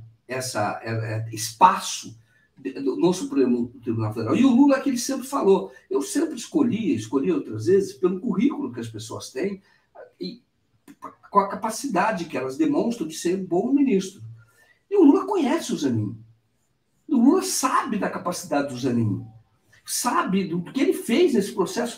espaço no Supremo Tribunal Federal. E o Lula, que ele sempre falou, eu sempre escolhi outras vezes, pelo currículo que as pessoas têm e com a capacidade que elas demonstram de ser bom ministro. E o Lula conhece o Zanin. O Lula sabe da capacidade do Zanin. Sabe do que ele fez nesse processo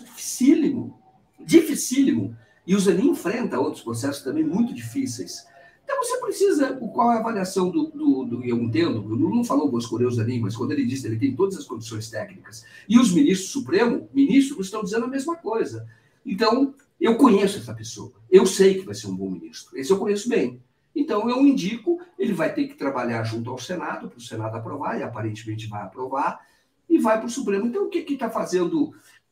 dificílimo. E o Zanin enfrenta outros processos também muito difíceis. Então você precisa, qual é a avaliação eu entendo, o Lula não falou vou escolher o Zanin, mas quando ele disse que ele tem todas as condições técnicas, e os ministros ministros estão dizendo a mesma coisa. Então, eu conheço essa pessoa, eu sei que vai ser um bom ministro, esse eu conheço bem. Então, eu indico, ele vai ter que trabalhar junto ao Senado, para o Senado aprovar, e aparentemente vai aprovar, e vai para o Supremo. Então, o que está fazendo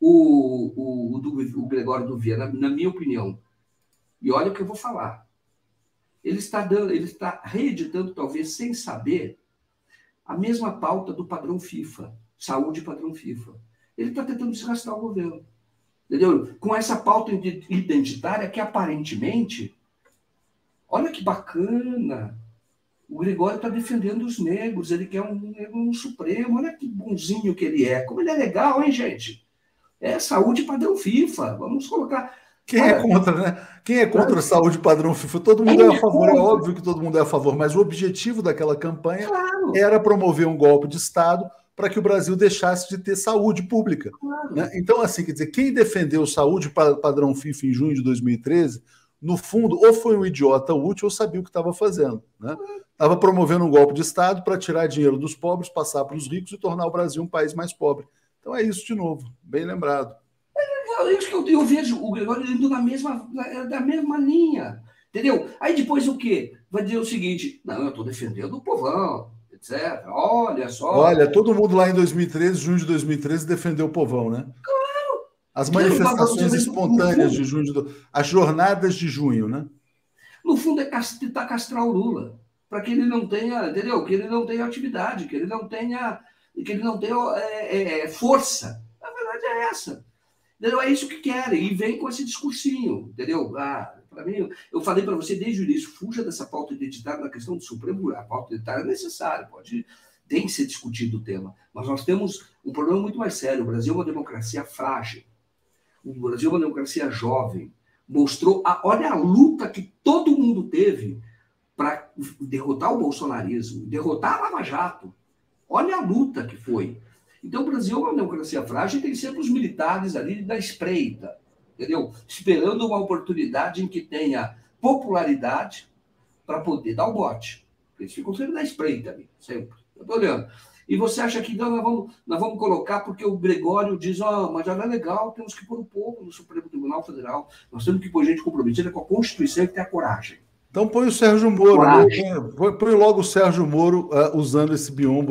o Gregório do Viana, na minha opinião? E olha o que eu vou falar. Ele está reeditando, talvez sem saber, a mesma pauta do padrão FIFA, saúde padrão FIFA. Ele está tentando desgastar o governo. Entendeu? Com essa pauta identitária que aparentemente, olha que bacana, o Gregório está defendendo os negros, ele quer um negro no Supremo, olha que bonzinho que ele é. Como ele é legal, hein, gente? É saúde padrão FIFA, vamos colocar... Quem é contra, né? Quem é contra a saúde padrão FIFA? Todo mundo é a favor, é óbvio que todo mundo é a favor, mas o objetivo daquela campanha era promover um golpe de Estado para que o Brasil deixasse de ter saúde pública. Né? Então, assim, quer dizer, quem defendeu saúde padrão FIFA em junho de 2013, no fundo, ou foi um idiota útil ou sabia o que estava fazendo. Né? Estava promovendo um golpe de Estado para tirar dinheiro dos pobres, passar para os ricos e tornar o Brasil um país mais pobre. Então é isso de novo, bem lembrado. É isso que eu vejo o Gregório indo da mesma linha, entendeu? Aí depois o quê? Vai dizer o seguinte, não, eu estou defendendo o povão, etc. Olha só. Olha, todo mundo lá em 2013, junho de 2013, defendeu o povão, né? Claro. As manifestações espontâneas de junho, as jornadas de junho, né? No fundo é tentar castrar o Lula, para que ele não tenha, entendeu? Que ele não tenha atividade, que ele não tenha e que ele não tem força. A verdade é essa. Entendeu? É isso que querem, e vem com esse discursinho, entendeu? Para mim, eu falei para você desde o início, fuja dessa pauta identitária na questão do Supremo. A pauta identitária é necessária, tem que ser discutido o tema, mas nós temos um problema muito mais sério. O Brasil é uma democracia frágil, o Brasil é uma democracia jovem, olha a luta que todo mundo teve para derrotar o bolsonarismo, derrotar a Lava Jato. Olha a luta que foi. Então, o Brasil é uma democracia frágil e tem sempre os militares ali da espreita, entendeu? Esperando uma oportunidade em que tenha popularidade para poder dar o bote. Eles ficam sempre na espreita ali, sempre. Eu estou olhando. E você acha que não, nós vamos colocar porque o Gregório diz, mas já não é legal, temos que pôr o povo no Supremo Tribunal Federal, nós temos que pôr gente comprometida com a Constituição e que tenha coragem. Então põe o Sérgio Moro, põe logo o Sérgio Moro usando esse biombo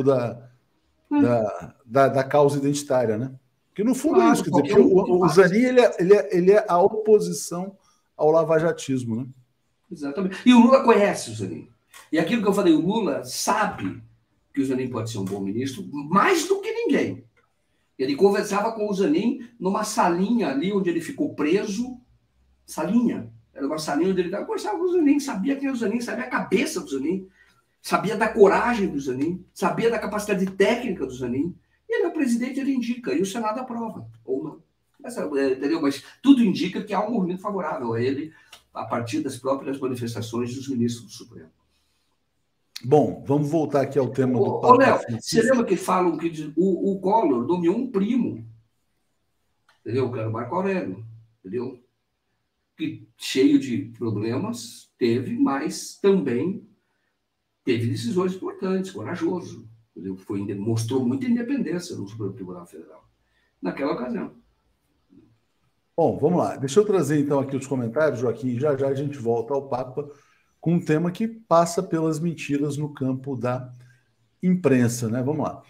da causa identitária, né? Porque no fundo é isso, quer dizer, o Zanin ele é a oposição ao lavajatismo, né? Exatamente. E o Lula conhece o Zanin. E aquilo que eu falei, o Lula sabe que o Zanin pode ser um bom ministro, mais do que ninguém. Ele conversava com o Zanin numa salinha ali onde ele ficou preso. Salinha. Era uma salinha onde ele estava conversando com o Zanin, sabia quem era o Zanin, sabia a cabeça do Zanin, sabia da coragem do Zanin, sabia da capacidade técnica do Zanin. E ele é o presidente, ele indica, e o Senado aprova, ou não. Entendeu? Mas tudo indica que há um movimento favorável a ele, a partir das próprias manifestações dos ministros do Supremo. Bom, vamos voltar aqui ao tema do Papa. Léo, você lembra que falam que o Collor nomeou um primo, entendeu? Que era o Marco Aurélio, entendeu? Que cheio de problemas teve, mas também teve decisões importantes, corajoso, entendeu? Mostrou muita independência no Supremo Tribunal Federal naquela ocasião. Bom, vamos lá. Deixa eu trazer então aqui os comentários, Joaquim, já já a gente volta ao Papa com um tema que passa pelas mentiras no campo da imprensa, né? Vamos lá.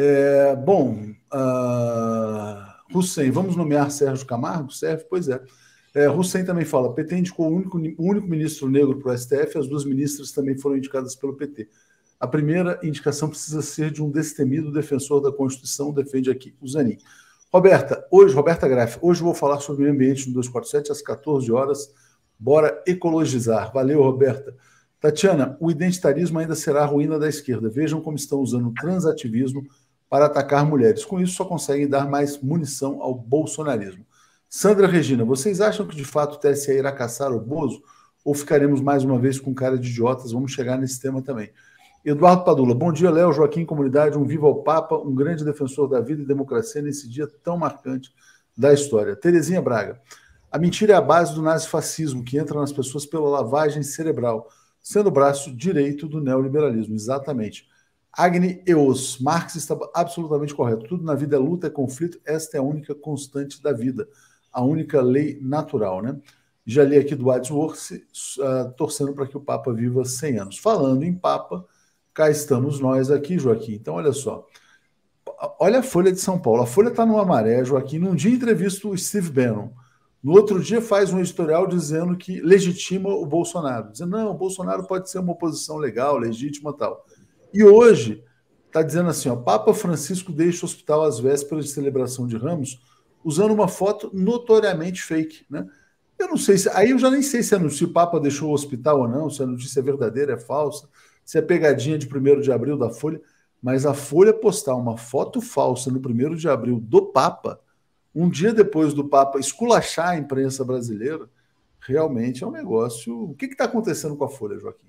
Hussein, vamos nomear Sérgio Camargo? Serve? Pois é. Hussein também fala, PT indicou o único ministro negro para o STF, as duas ministras também foram indicadas pelo PT. A primeira indicação precisa ser de um destemido defensor da Constituição, defende aqui o Zanin. Roberta Graff, hoje vou falar sobre o meio ambiente no 247 às 14 horas. Bora ecologizar. Valeu, Roberta. Tatiana, o identitarismo ainda será a ruína da esquerda. Vejam como estão usando o transativismo para atacar mulheres. Com isso, só conseguem dar mais munição ao bolsonarismo. Sandra Regina, vocês acham que de fato o TSE irá caçar o Bozo? Ou ficaremos mais uma vez com cara de idiotas? Vamos chegar nesse tema também. Eduardo Padula, bom dia, Léo, Joaquim, comunidade, um viva ao Papa, um grande defensor da vida e democracia nesse dia tão marcante da história. Terezinha Braga, a mentira é a base do nazifascismo, que entra nas pessoas pela lavagem cerebral, sendo o braço direito do neoliberalismo. Exatamente. Agni Eos, Marx está absolutamente correto. Tudo na vida é luta, é conflito, esta é a única constante da vida, a única lei natural, né? Já li aqui do Wadsworth, torcendo para que o Papa viva 100 anos. Falando em Papa, cá estamos nós aqui, Joaquim. Então, olha só. Olha a Folha de São Paulo. A Folha está numa maré, Joaquim. Num dia entrevista o Steve Bannon. No outro dia faz um editorial dizendo que legitima o Bolsonaro. Dizendo, não, o Bolsonaro pode ser uma oposição legal, legítima e tal. E hoje está dizendo assim, ó, Papa Francisco deixa o hospital às vésperas de celebração de Ramos, usando uma foto notoriamente fake, né? Eu não sei aí eu já nem sei se o Papa deixou o hospital ou não, se a notícia é verdadeira, é falsa, se é pegadinha de 1º de abril da Folha, mas a Folha postar uma foto falsa no 1º de abril do Papa, um dia depois do Papa esculachar a imprensa brasileira, realmente é um negócio... O que está acontecendo com a Folha, Joaquim?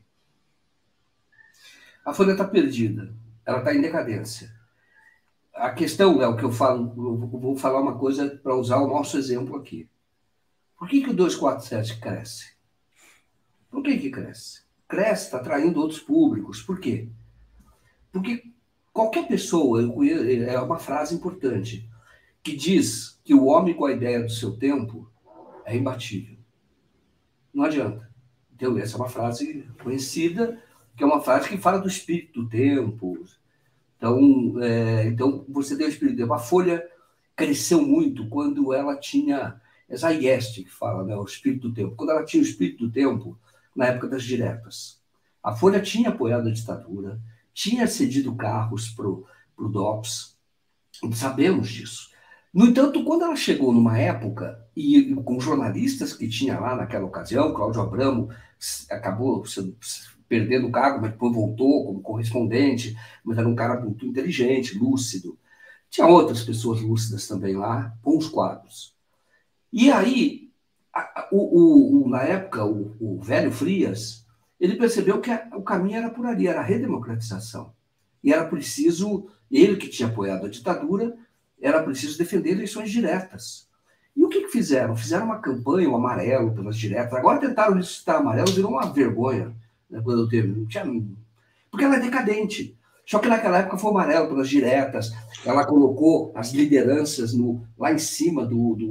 A Folha está perdida, ela está em decadência. A questão, Léo, que eu vou falar uma coisa para usar o nosso exemplo aqui. Por que o 247 cresce? Por que cresce? Cresce, está atraindo outros públicos. Por quê? Porque qualquer pessoa, é uma frase importante, que diz que o homem com a ideia do seu tempo é imbatível. Não adianta. Então, essa é uma frase conhecida, que é uma frase que fala do espírito do tempo. Então você deu o espírito do tempo. A Folha cresceu muito quando ela tinha... É Zayeste que fala, né, o espírito do tempo. Quando ela tinha o espírito do tempo, na época das diretas. A Folha tinha apoiado a ditadura, tinha cedido carros para o DOPS. Sabemos disso. No entanto, quando ela chegou numa época, e com jornalistas que tinha lá naquela ocasião, Cláudio Abramo acabou perdendo o cargo, mas depois voltou como correspondente, mas era um cara muito inteligente, lúcido. Tinha outras pessoas lúcidas também lá, com os quadros. E aí, na época, o velho Frias, ele percebeu que o caminho era por ali, era a redemocratização. E era preciso, ele que tinha apoiado a ditadura, era preciso defender eleições diretas. E o que fizeram? Fizeram uma campanha, o amarelo pelas diretas. Agora tentaram ressuscitar o amarelo, virou uma vergonha. Né, quando teve, não tinha, porque ela é decadente. Só que naquela época foi o amarelo pelas diretas. Ela colocou as lideranças lá em cima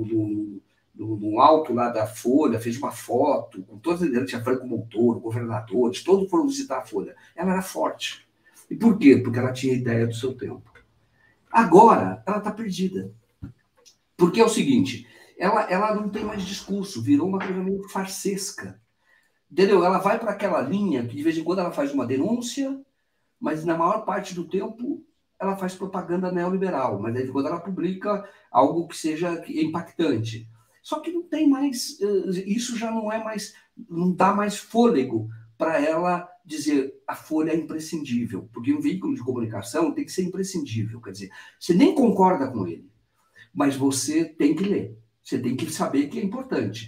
no alto lá da Folha, fez uma foto com todas as lideranças, tinha Franco Montoro, governadores, todos foram visitar a Folha. Ela era forte. E por quê? Porque ela tinha ideia do seu tempo. Agora, ela está perdida. Porque é o seguinte, ela não tem mais discurso, virou uma coisa meio farsesca. Entendeu? Ela vai para aquela linha que de vez em quando ela faz uma denúncia, mas na maior parte do tempo ela faz propaganda neoliberal, mas aí quando ela publica algo que seja impactante. Só que não tem mais, isso já não é mais, não dá mais fôlego para ela dizer a Folha é imprescindível, porque um veículo de comunicação tem que ser imprescindível, quer dizer, você nem concorda com ele, mas você tem que ler, você tem que saber que é importante.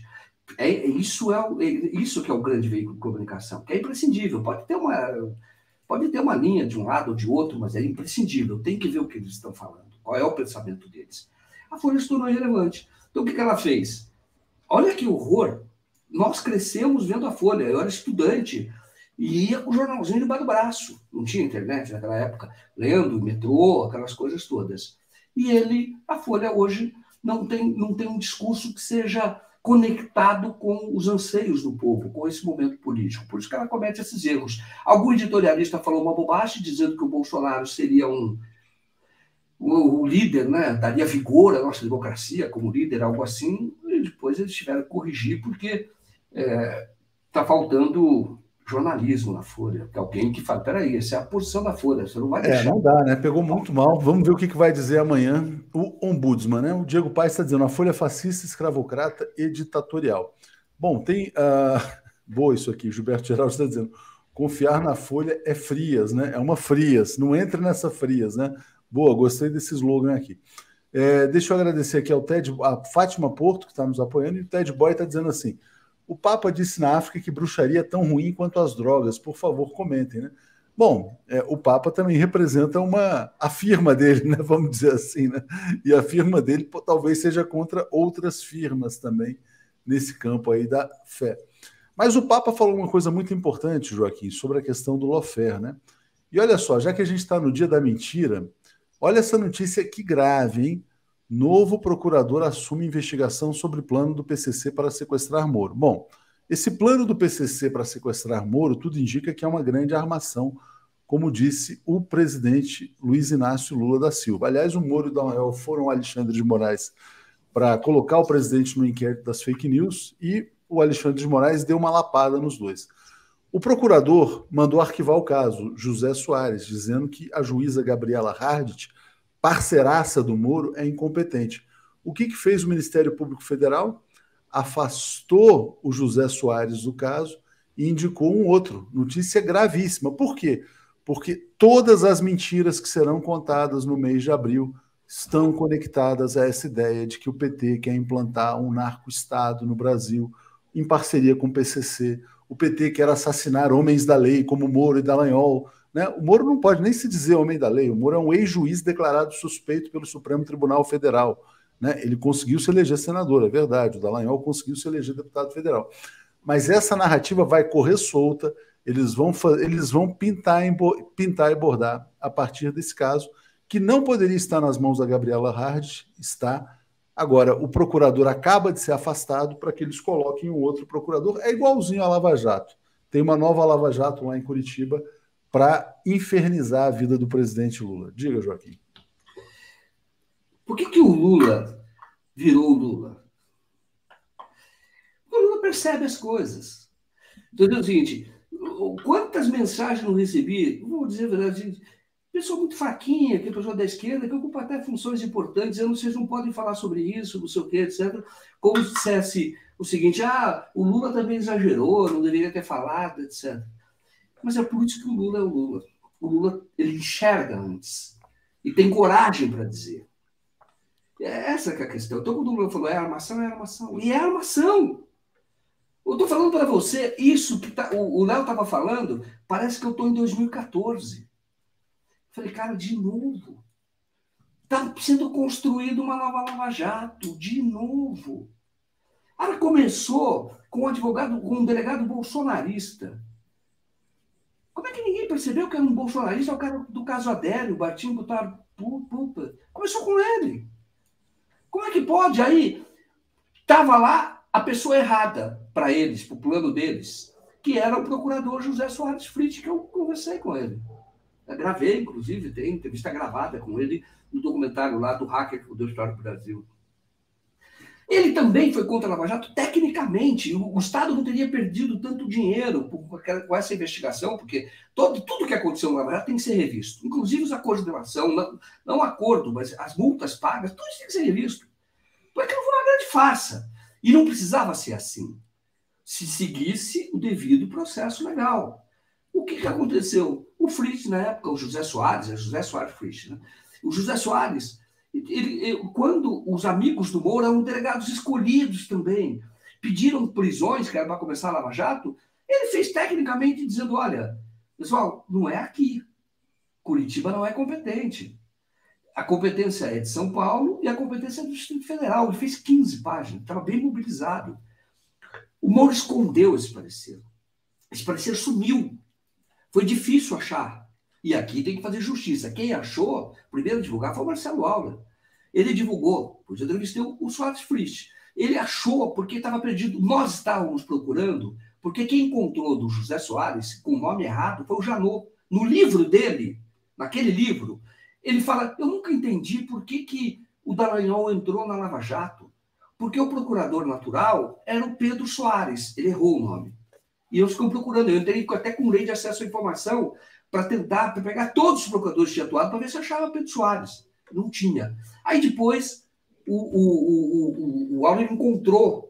Isso que é o grande veículo de comunicação, que é imprescindível. Pode ter uma linha de um lado ou de outro, mas é imprescindível. Tem que ver o que eles estão falando, qual é o pensamento deles. A Folha se tornou irrelevante. Então, o que ela fez? Olha que horror! Nós crescemos vendo a Folha. Eu era estudante e ia com o jornalzinho debaixo do braço. Não tinha internet naquela época. Lendo, metrô, aquelas coisas todas. E a Folha hoje não tem um discurso que seja conectado com os anseios do povo, com esse momento político. Por isso que ela comete esses erros. Algum editorialista falou uma bobagem dizendo que o Bolsonaro seria o líder, né? Daria vigor à nossa democracia como líder, algo assim, e depois eles tiveram que corrigir porque está faltando jornalismo na Folha, que alguém que fala, peraí, essa é a posição da Folha, você não vai deixar. Não dá, né? Pegou muito mal. Vamos ver o que vai dizer amanhã o ombudsman, né? O Diego Paes está dizendo, a Folha é fascista, escravocrata e ditatorial. Bom, tem... boa isso aqui, Gilberto Geraldo está dizendo, confiar na Folha é frias, né? É uma frias, não entre nessa frias, né? Boa, gostei desse slogan aqui. Deixa eu agradecer aqui a Fátima Porto, que está nos apoiando, e o Ted Boy está dizendo assim, o Papa disse na África que bruxaria é tão ruim quanto as drogas. Por favor, comentem, né? Bom, o Papa também representa a firma dele, né? Vamos dizer assim, né? E a firma dele talvez seja contra outras firmas também nesse campo aí da fé. Mas o Papa falou uma coisa muito importante, Joaquim, sobre a questão do lawfare, né? E olha só, já que a gente está no dia da mentira, olha essa notícia que grave, hein? Novo procurador assume investigação sobre plano do PCC para sequestrar Moro. Bom, esse plano do PCC para sequestrar Moro, tudo indica que é uma grande armação, como disse o presidente Luiz Inácio Lula da Silva. Aliás, o Moro e o Dallagnol foram ao Alexandre de Moraes para colocar o presidente no inquérito das fake news e o Alexandre de Moraes deu uma lapada nos dois. O procurador mandou arquivar o caso, José Soares, dizendo que a juíza Gabriela Hardt, parceiraça do Moro, é incompetente. O que fez o Ministério Público Federal? Afastou o José Soares do caso e indicou um outro. Notícia gravíssima. Por quê? Porque todas as mentiras que serão contadas no mês de abril estão conectadas a essa ideia de que o PT quer implantar um narco-estado no Brasil em parceria com o PCC. O PT quer assassinar homens da lei como Moro e Dallagnol. Né? O Moro não pode nem se dizer homem da lei. O Moro é um ex-juiz declarado suspeito pelo Supremo Tribunal Federal. Né? Ele conseguiu se eleger senador, é verdade. O Dallagnol conseguiu se eleger deputado federal. Mas essa narrativa vai correr solta. Eles vão pintar e bordar a partir desse caso, que não poderia estar nas mãos da Gabriela Hardt, está. Agora, o procurador acaba de ser afastado para que eles coloquem um outro procurador. É igualzinho à Lava Jato. Tem uma nova Lava Jato lá em Curitiba para infernizar a vida do presidente Lula. Diga, Joaquim. Por que o Lula virou o Lula? O Lula percebe as coisas. Então, é o seguinte, quantas mensagens não recebi, vou dizer a verdade, pessoa muito fraquinha, que é pessoa da esquerda, que ocupa até funções importantes, dizendo que vocês não podem falar sobre isso, não sei o quê, etc. Como se dissesse o seguinte, o Lula também exagerou, não deveria ter falado, etc. Mas é por isso que o Lula é o Lula. O Lula, ele enxerga antes e tem coragem para dizer. É essa que é a questão. Então, quando o Lula falou, é armação, é armação. E é armação. Eu estou falando para você, isso que o Léo estava falando, parece que eu estou em 2014. Falei, cara, de novo. Está sendo construído uma nova Lava Jato, de novo. Ela começou com um advogado, com um delegado bolsonarista. Como é que ninguém percebeu que era um bolsonarista? É o cara do caso Adélio, o Bartinho botaram. Começou com ele. Como é que pode? Aí estava lá a pessoa errada para eles, para o plano deles, que era o procurador José Soares Fritz, que eu conversei com ele. Eu gravei, inclusive, tem entrevista gravada com ele no documentário lá do hacker que mudou a história do Brasil. Ele também foi contra a Lava Jato tecnicamente. O Estado não teria perdido tanto dinheiro com essa investigação, porque tudo que aconteceu no Lava Jato tem que ser revisto. Inclusive os acordos de delação, não acordo, mas as multas pagas, tudo isso tem que ser revisto. Porque não foi uma grande farsa. E não precisava ser assim. Se seguisse o devido processo legal. O que aconteceu? O Fritz, na época, o José Soares Fritz, né? O José Soares, quando os amigos do Moro eram delegados escolhidos também, pediram prisões, que era para começar a Lava Jato, ele fez tecnicamente dizendo, olha, pessoal, não é aqui. Curitiba não é competente. A competência é de São Paulo e a competência é do Distrito Federal. Ele fez 15 páginas, estava bem mobilizado. O Moro escondeu esse parecer. Esse parecer sumiu. Foi difícil achar. E aqui tem que fazer justiça. Quem achou, primeiro divulgar, foi o Marcelo Auler. Ele divulgou, pois eu entrevistei o Soares Fritz. Ele achou porque estava perdido. Nós estávamos procurando, porque quem encontrou do José Soares com o nome errado foi o Janot. No livro dele, naquele livro, ele fala, eu nunca entendi por que o Dallagnol entrou na Lava Jato. Porque o procurador natural era o Pedro Soares. Ele errou o nome. E eu fico procurando. Eu entrei até com lei de acesso à informação para tentar pegar todos os procuradores que tinham atuado para ver se achava Pedro Soares. Não tinha. Aí depois o Auler encontrou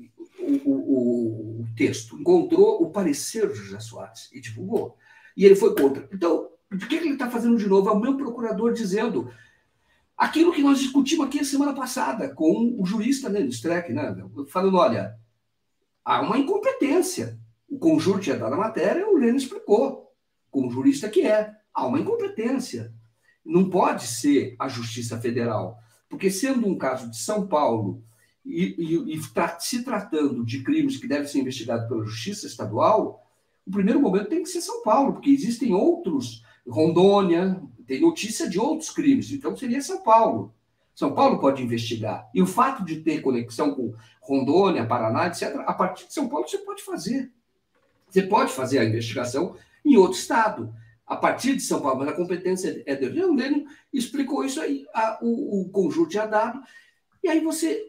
o texto, encontrou o parecer do José Soares e divulgou. E ele foi contra. Então, o que ele está fazendo de novo? É o meu procurador dizendo aquilo que nós discutimos aqui a semana passada com o jurista, né, do Streck, né, falando, olha, há uma incompetência. O Conjur tinha dado a matéria, o Lênin explicou, como jurista que é. Há uma incompetência. Não pode ser a Justiça Federal, porque sendo um caso de São Paulo e se tratando de crimes que devem ser investigados pela Justiça Estadual, o primeiro momento tem que ser São Paulo, porque existem outros, Rondônia, tem notícia de outros crimes, então seria São Paulo. São Paulo pode investigar. E o fato de ter conexão com Rondônia, Paraná, etc., a partir de São Paulo você pode fazer. Você pode fazer a investigação em outro estado. A partir de São Paulo, mas a competência é dele. O Lênin explicou isso aí, o Conjur tinha dado. E aí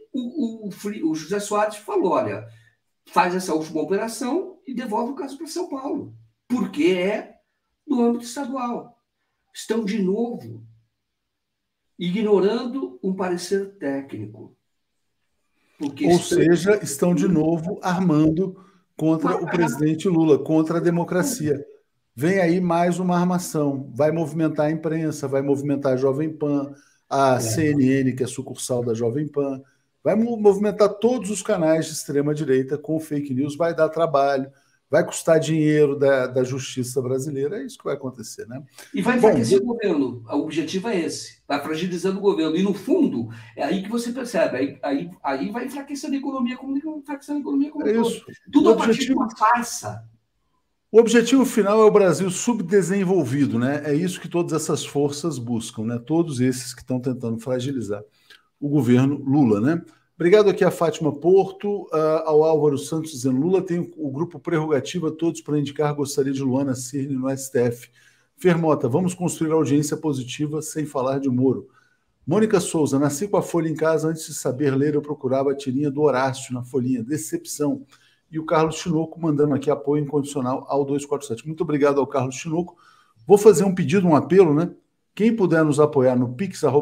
o José Soares falou, olha, faz essa última operação e devolve o caso para São Paulo. Porque é do âmbito estadual. Estão, de novo, ignorando um parecer técnico. Ou seja, estão, de novo, armando contra o presidente Lula, contra a democracia. Vem aí mais uma armação. Vai movimentar a imprensa, vai movimentar a Jovem Pan, a CNN, que é sucursal da Jovem Pan, vai movimentar todos os canais de extrema-direita com fake news, vai dar trabalho, vai custar dinheiro da justiça brasileira, é isso que vai acontecer, né? E vai enfraquecer o governo, o objetivo é esse, vai fragilizando o governo, e no fundo, é aí que você percebe, aí vai enfraquecendo a economia como enfraquecendo a economia como isso. Tudo a partir de uma farsa. O objetivo final é o Brasil subdesenvolvido, né? É isso que todas essas forças buscam, né? Todos esses que estão tentando fragilizar o governo Lula, né? Obrigado aqui a Fátima Porto, ao Álvaro Santos dizendo Lula tem o grupo Prerrogativa todos para indicar, gostaria de Luana Cirne no STF. Fermota, vamos construir audiência positiva sem falar de Moro. Mônica Souza, nasci com a Folha em casa, antes de saber ler eu procurava a tirinha do Horácio na folhinha, decepção. E o Carlos Chinoco mandando aqui apoio incondicional ao 247. Muito obrigado ao Carlos Chinoco. Vou fazer um pedido, um apelo, né? Quem puder nos apoiar no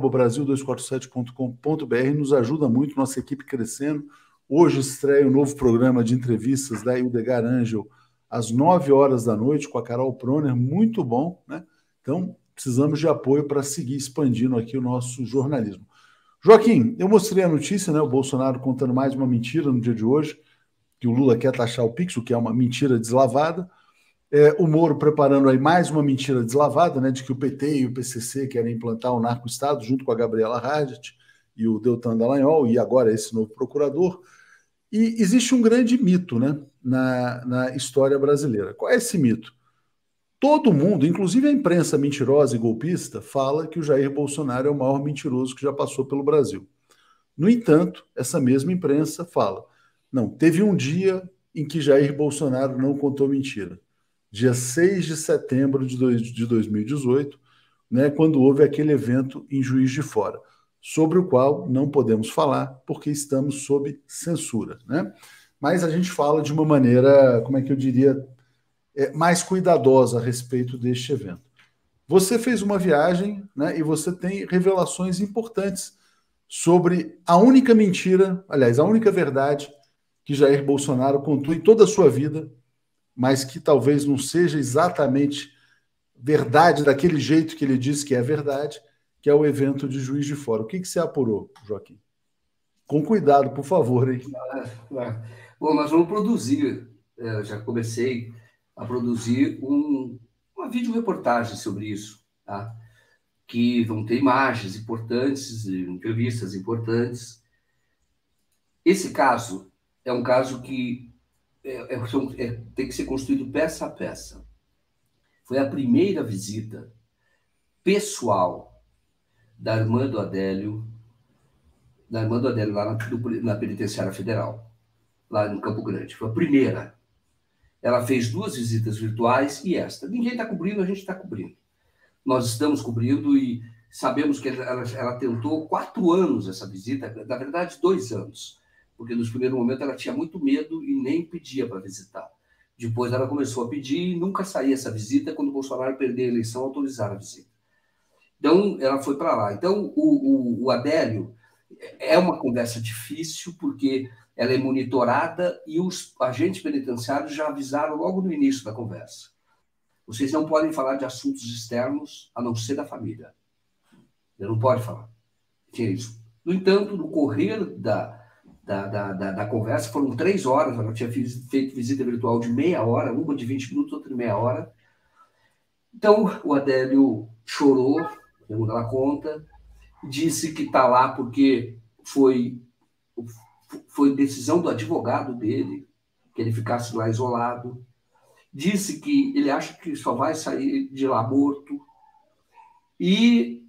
pix@brasil247.com.br nos ajuda muito, nossa equipe crescendo. Hoje estreia o novo programa de entrevistas da Hildegard Angel às 9 horas da noite com a Carol Proner, muito bom, né? Então, precisamos de apoio para seguir expandindo aqui o nosso jornalismo. Joaquim, eu mostrei a notícia, né? O Bolsonaro contando mais uma mentira no dia de hoje, que o Lula quer taxar o Pix, o que é uma mentira deslavada. O Moro preparando aí mais uma mentira deslavada, né? De que o PT e o PCC querem implantar o narco-estado junto com a Gabriela Hardt e o Deltan Dallagnol, e agora esse novo procurador. E existe um grande mito, né, na história brasileira. Qual é esse mito? Todo mundo, inclusive a imprensa mentirosa e golpista, fala que o Jair Bolsonaro é o maior mentiroso que já passou pelo Brasil. No entanto, essa mesma imprensa fala, não, teve um dia em que Jair Bolsonaro não contou mentira. Dia 6 de setembro de 2018, né, quando houve aquele evento em Juiz de Fora, sobre o qual não podemos falar porque estamos sob censura, né? Mas a gente fala de uma maneira, como é que eu diria, mais cuidadosa a respeito deste evento. Você fez uma viagem, né, e você tem revelações importantes sobre a única mentira, aliás, a única verdade que Jair Bolsonaro contou em toda a sua vida, mas que talvez não seja exatamente verdade daquele jeito que ele disse que é verdade, que é o evento de Juiz de Fora. O que você apurou, Joaquim? Com cuidado, por favor, hein? Bom, nós vamos produzir, já comecei a produzir uma videoreportagem sobre isso, tá? Que vão ter imagens importantes, entrevistas importantes. Esse caso é um caso que tem que ser construído peça a peça. Foi a primeira visita pessoal da irmã do Adélio lá na Penitenciária Federal, lá no Campo Grande. Foi a primeira. Ela fez 2 visitas virtuais e esta. Ninguém está cobrindo, a gente está cobrindo. Nós estamos cobrindo e sabemos que ela tentou 4 anos essa visita, na verdade 2 anos, porque nos primeiros momentos ela tinha muito medo e nem pedia para visitar. Depois ela começou a pedir e nunca saía essa visita. Quando o Bolsonaro perdeu a eleição, autorizaram a visita. Então, ela foi para lá. Então, o Adélio é uma conversa difícil, porque ela é monitorada e os agentes penitenciários já avisaram logo no início da conversa. Vocês não podem falar de assuntos externos, a não ser da família. Você não pode falar. Tinha isso. No entanto, no correr da conversa, foram 3 horas, ela tinha feito visita virtual de meia hora, uma de 20 minutos, outra de meia hora. Então, o Adélio chorou, segundo ela conta, disse que está lá porque foi decisão do advogado dele, que ele ficasse lá isolado. Disse que ele acha que só vai sair de lá morto. E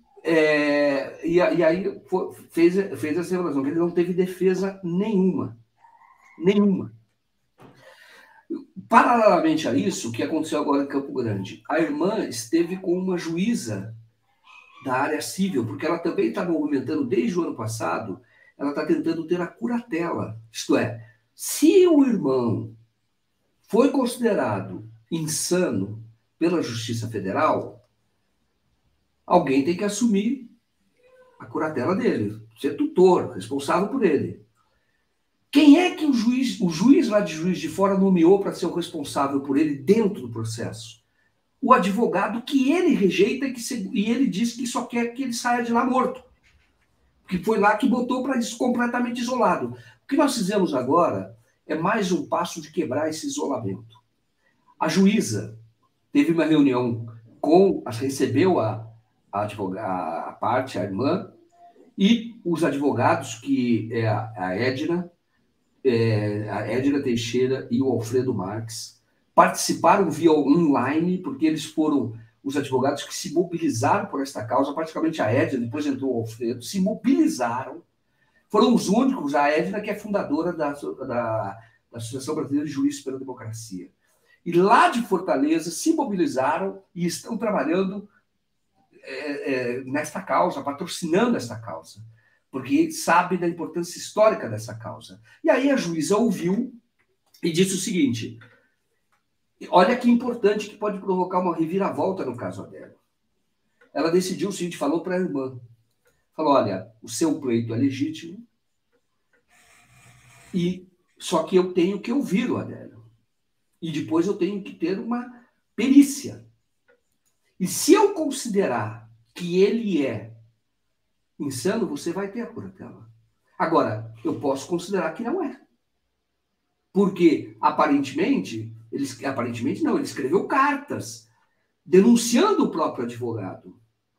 aí fez essa revelação, que ele não teve defesa nenhuma. Nenhuma. Paralelamente a isso, o que aconteceu agora em Campo Grande? A irmã esteve com uma juíza da área civil, porque ela também está movimentando desde o ano passado, ela está tentando ter a curatela. Isto é, se o irmão foi considerado insano pela Justiça Federal, alguém tem que assumir a curatela dele, ser tutor, responsável por ele. Quem é que o juiz lá de Juiz de Fora nomeou para ser o responsável por ele dentro do processo? O advogado que ele rejeita e ele diz que só quer que ele saia de lá morto. Que foi lá que botou para isso completamente isolado. O que nós fizemos agora é mais um passo de quebrar esse isolamento. A juíza teve uma reunião recebeu a parte, a irmã, e os advogados, que é a Edna Teixeira e o Alfredo Marques, participaram via online, porque eles foram os advogados que se mobilizaram por esta causa, praticamente a Edna, depois entrou o Alfredo, se mobilizaram, foram os únicos, a Edna, que é fundadora da Associação Brasileira de Juízes pela Democracia. E lá de Fortaleza se mobilizaram e estão trabalhando nesta causa, patrocinando esta causa, porque sabe da importância histórica dessa causa. E aí a juíza ouviu e disse o seguinte: olha que importante, que pode provocar uma reviravolta no caso Adélio. ela decidiu o seguinte, falou para a irmã, falou, olha, o seu pleito é legítimo, só que eu tenho que ouvir o Adélio. E depois eu tenho que ter uma perícia. E se eu considerar que ele é insano, você vai ter a curatela. Agora, eu posso considerar que não é. Porque, aparentemente não, ele escreveu cartas denunciando o próprio advogado.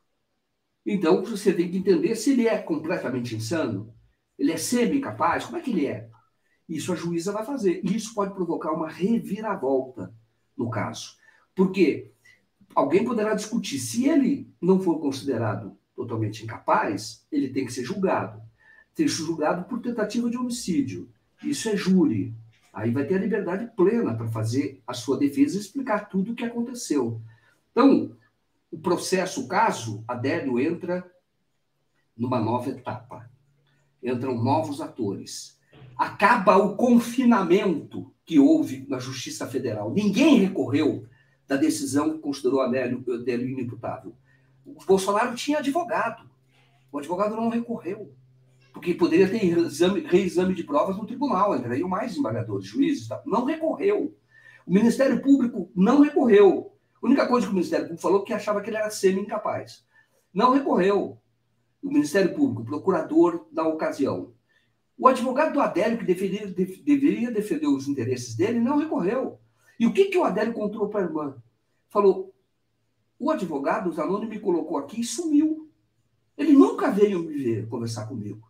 Então, você tem que entender se ele é completamente insano, ele é semi-capaz, como é que ele é? Isso a juíza vai fazer. E isso pode provocar uma reviravolta no caso. Porque alguém poderá discutir. Se ele não for considerado totalmente incapaz, ele tem que ser julgado. Ser julgado por tentativa de homicídio. Isso é júri. Aí vai ter a liberdade plena para fazer a sua defesa e explicar tudo o que aconteceu. Então, o processo, o caso, Adélio entra numa nova etapa. Entram novos atores. Acaba o confinamento que houve na Justiça Federal. Ninguém recorreu da decisão que considerou Adélio inimputável. O Bolsonaro tinha advogado. O advogado não recorreu. Porque poderia ter reexame de provas no tribunal, entrariam mais desembargadores, juízes, tal. Não recorreu. O Ministério Público não recorreu. A única coisa que o Ministério Público falou é que achava que ele era semi-incapaz. Não recorreu. O Ministério Público, o procurador da ocasião. O advogado do Adélio, que deveria defender os interesses dele, não recorreu. E o que o Adélio contou para a irmã? Falou, o advogado, o Zanoni, me colocou aqui e sumiu. Ele nunca veio me ver, conversar comigo.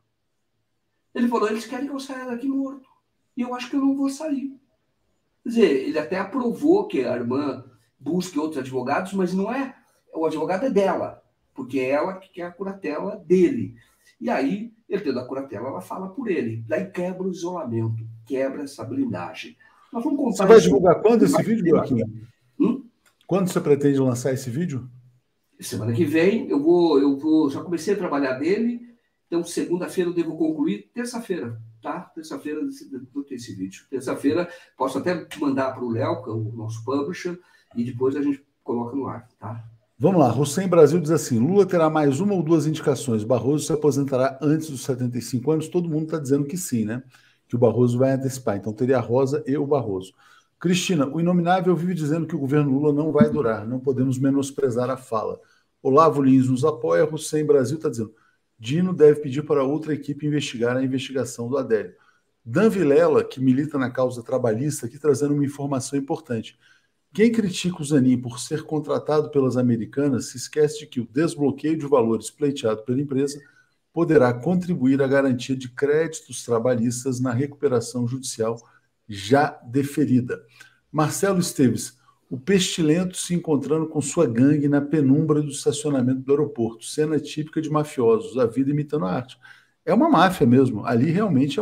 Ele falou, eles querem que eu saia daqui morto. E eu acho que eu não vou sair. Quer dizer, ele até aprovou que a irmã busque outros advogados, mas não é... O advogado é dela, porque é ela que quer a curatela dele. E aí, ele tendo a curatela, ela fala por ele. Daí quebra o isolamento, quebra essa blindagem. Nós vamos contar. Você vai divulgar quando esse vídeo, Joaquim? Quando você pretende lançar esse vídeo? Semana que vem, eu vou... Já comecei a trabalhar nele. Então, segunda-feira eu devo concluir. Terça-feira, tá? Terça-feira eu tenho esse vídeo. Terça-feira, posso até mandar para o Léo, que é o nosso publisher, e depois a gente coloca no ar, tá? Vamos lá. Hussein Brasil diz assim, Lula terá mais uma ou duas indicações. Barroso se aposentará antes dos 75 anos. Todo mundo está dizendo que sim, né? Que o Barroso vai antecipar. Então, teria a Rosa e o Barroso. Cristina, o Inominável vive dizendo que o governo Lula não vai durar. Não podemos menosprezar a fala. Olavo Lins nos apoia. Hussein Brasil está dizendo... Dino deve pedir para outra equipe investigar a investigação do Adélio. Dan Vilela, que milita na causa trabalhista, aqui trazendo uma informação importante. Quem critica o Zanin por ser contratado pelas americanas se esquece de que o desbloqueio de valores pleiteado pela empresa poderá contribuir à garantia de créditos trabalhistas na recuperação judicial já deferida. Marcelo Esteves, o Pestilento se encontrando com sua gangue na penumbra do estacionamento do aeroporto. Cena típica de mafiosos, a vida imitando a arte. É uma máfia mesmo. Ali realmente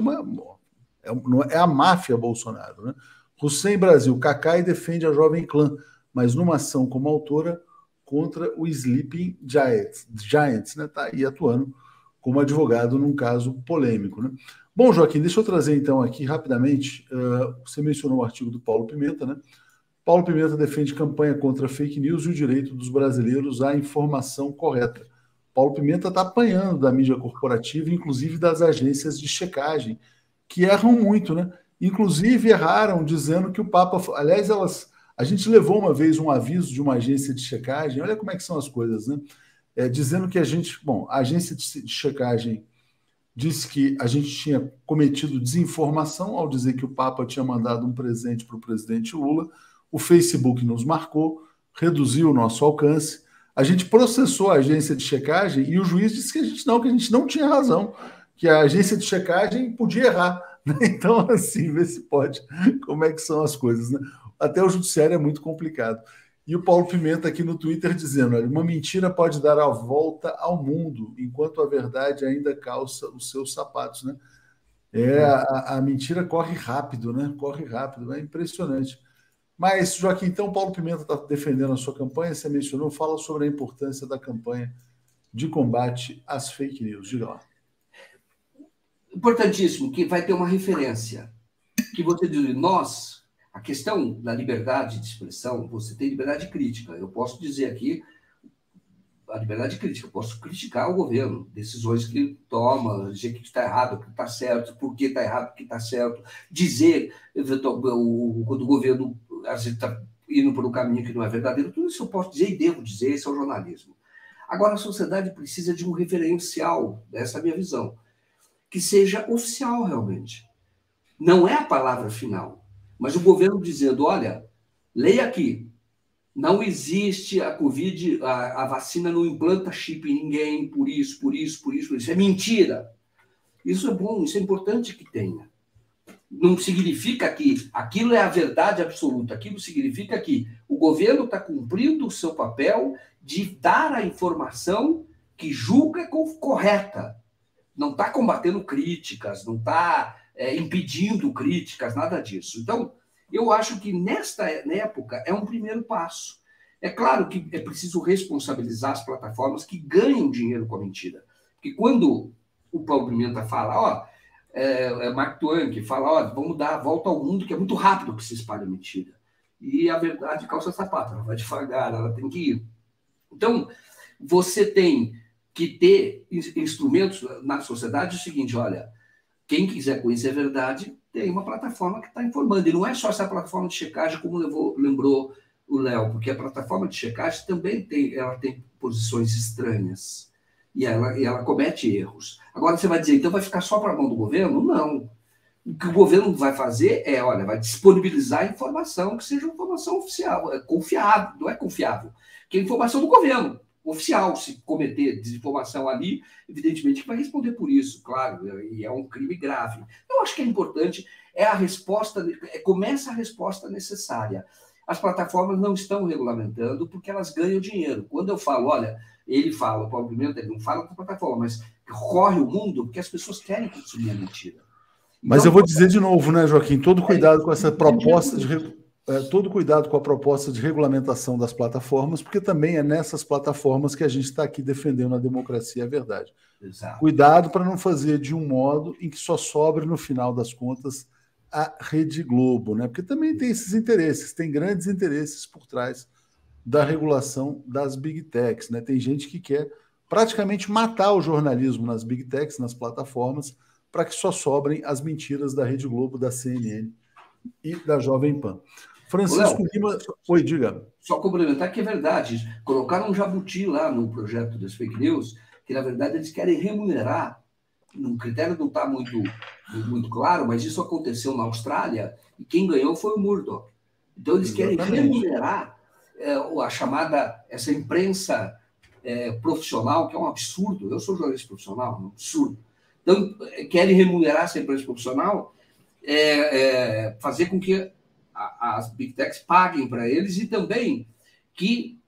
é a máfia Bolsonaro, né? Hussein Brasil, Cacai defende a Jovem Clã, mas numa ação como autora contra o Sleeping Giants, né? Tá aí atuando como advogado num caso polêmico, né? Bom, Joaquim, deixa eu trazer então aqui rapidamente, você mencionou o artigo do Paulo Pimenta, né? Paulo Pimenta defende campanha contra fake news e o direito dos brasileiros à informação correta. Paulo Pimenta está apanhando da mídia corporativa, inclusive das agências de checagem, que erram muito, né? Inclusive erraram dizendo que o Papa... Aliás, a gente levou uma vez um aviso de uma agência de checagem, olha como é que são as coisas, né? Dizendo que a agência de checagem disse que a gente tinha cometido desinformação ao dizer que o Papa tinha mandado um presente para o presidente Lula. O Facebook nos marcou, reduziu o nosso alcance. A gente processou a agência de checagem e o juiz disse que a gente não tinha razão, que a agência de checagem podia errar. Né? Então, assim, vê se pode, como é que são as coisas. Né? Até o judiciário é muito complicado. E o Paulo Pimenta aqui no Twitter dizendo, olha, uma mentira pode dar a volta ao mundo, enquanto a verdade ainda calça os seus sapatos. Né? A mentira corre rápido, né? Corre rápido, é impressionante. Mas, Joaquim, então, Paulo Pimenta está defendendo a sua campanha, você mencionou, fala sobre a importância da campanha de combate às fake news. Diga lá. Importantíssimo, que vai ter uma referência. Que você diz, a questão da liberdade de expressão, você tem liberdade crítica. Eu posso dizer aqui, a liberdade de crítica. Eu posso criticar o governo, decisões que ele toma, dizer que está errado, que está certo, por que está errado, por que está certo, dizer quando o governo está indo por um caminho que não é verdadeiro, tudo isso eu posso dizer e devo dizer, esse é o jornalismo. Agora, a sociedade precisa de um referencial, essa é a minha visão, que seja oficial realmente. Não é a palavra final, mas o governo dizendo, olha, leia aqui, não existe a Covid, a vacina não implanta chip em ninguém, por isso, por isso, por isso, por isso. É mentira. Isso é bom, isso é importante que tenha. Não significa que aquilo é a verdade absoluta. Aquilo significa que o governo está cumprindo o seu papel de dar a informação que julga correta. Não está combatendo críticas, não está impedindo críticas, nada disso. Então, eu acho que nesta época é um primeiro passo. É claro que é preciso responsabilizar as plataformas que ganham dinheiro com a mentira. Porque quando o Paulo Pimenta fala, Mark Twain que fala, vamos dar a volta ao mundo, que é muito rápido que se espalha a mentira. E a verdade calça sapato, ela vai devagar, ela tem que ir. Então, você tem que ter instrumentos na sociedade, o seguinte, olha, quem quiser conhecer a verdade, tem uma plataforma que está informando. E não é só essa plataforma de checagem, como lembrou o Léo, porque a plataforma de checagem também tem posições estranhas. E ela comete erros. Agora você vai dizer, então vai ficar só para a mão do governo? Não. O que o governo vai fazer vai disponibilizar informação que seja informação oficial, confiável, não é confiável, que é informação do governo. Oficial, se cometer desinformação ali, evidentemente que vai responder por isso, claro, e é um crime grave. Eu acho que é importante, começa a resposta necessária. As plataformas não estão regulamentando porque elas ganham dinheiro. Quando eu falo, o Paulo Pimenta, ele não fala da plataforma, mas corre o mundo porque as pessoas querem consumir a mentira. Mas eu vou dizer de novo, né, Joaquim, todo cuidado com essa proposta todo cuidado com a proposta de regulamentação das plataformas, porque também é nessas plataformas que a gente está aqui defendendo a democracia e a verdade. Exato. Cuidado para não fazer de um modo em que só sobre, no final das contas, a Rede Globo, né? Porque também tem esses interesses, tem grandes interesses por trás da regulação das Big Techs, né? Tem gente que quer praticamente matar o jornalismo nas Big Techs, nas plataformas, para que só sobrem as mentiras da Rede Globo, da CNN e da Jovem Pan. Francisco Lima... Oi, diga. Só complementar que é verdade. Colocaram um jabuti lá no projeto das fake news, que na verdade eles querem remunerar. O critério não está muito claro, mas isso aconteceu na Austrália e quem ganhou foi o Murdoch. Então eles querem remunerar essa imprensa profissional, que é um absurdo. Eu sou jornalista profissional, é um absurdo. Então, querem remunerar essa imprensa profissional, fazer com que as Big Techs paguem para eles e também que,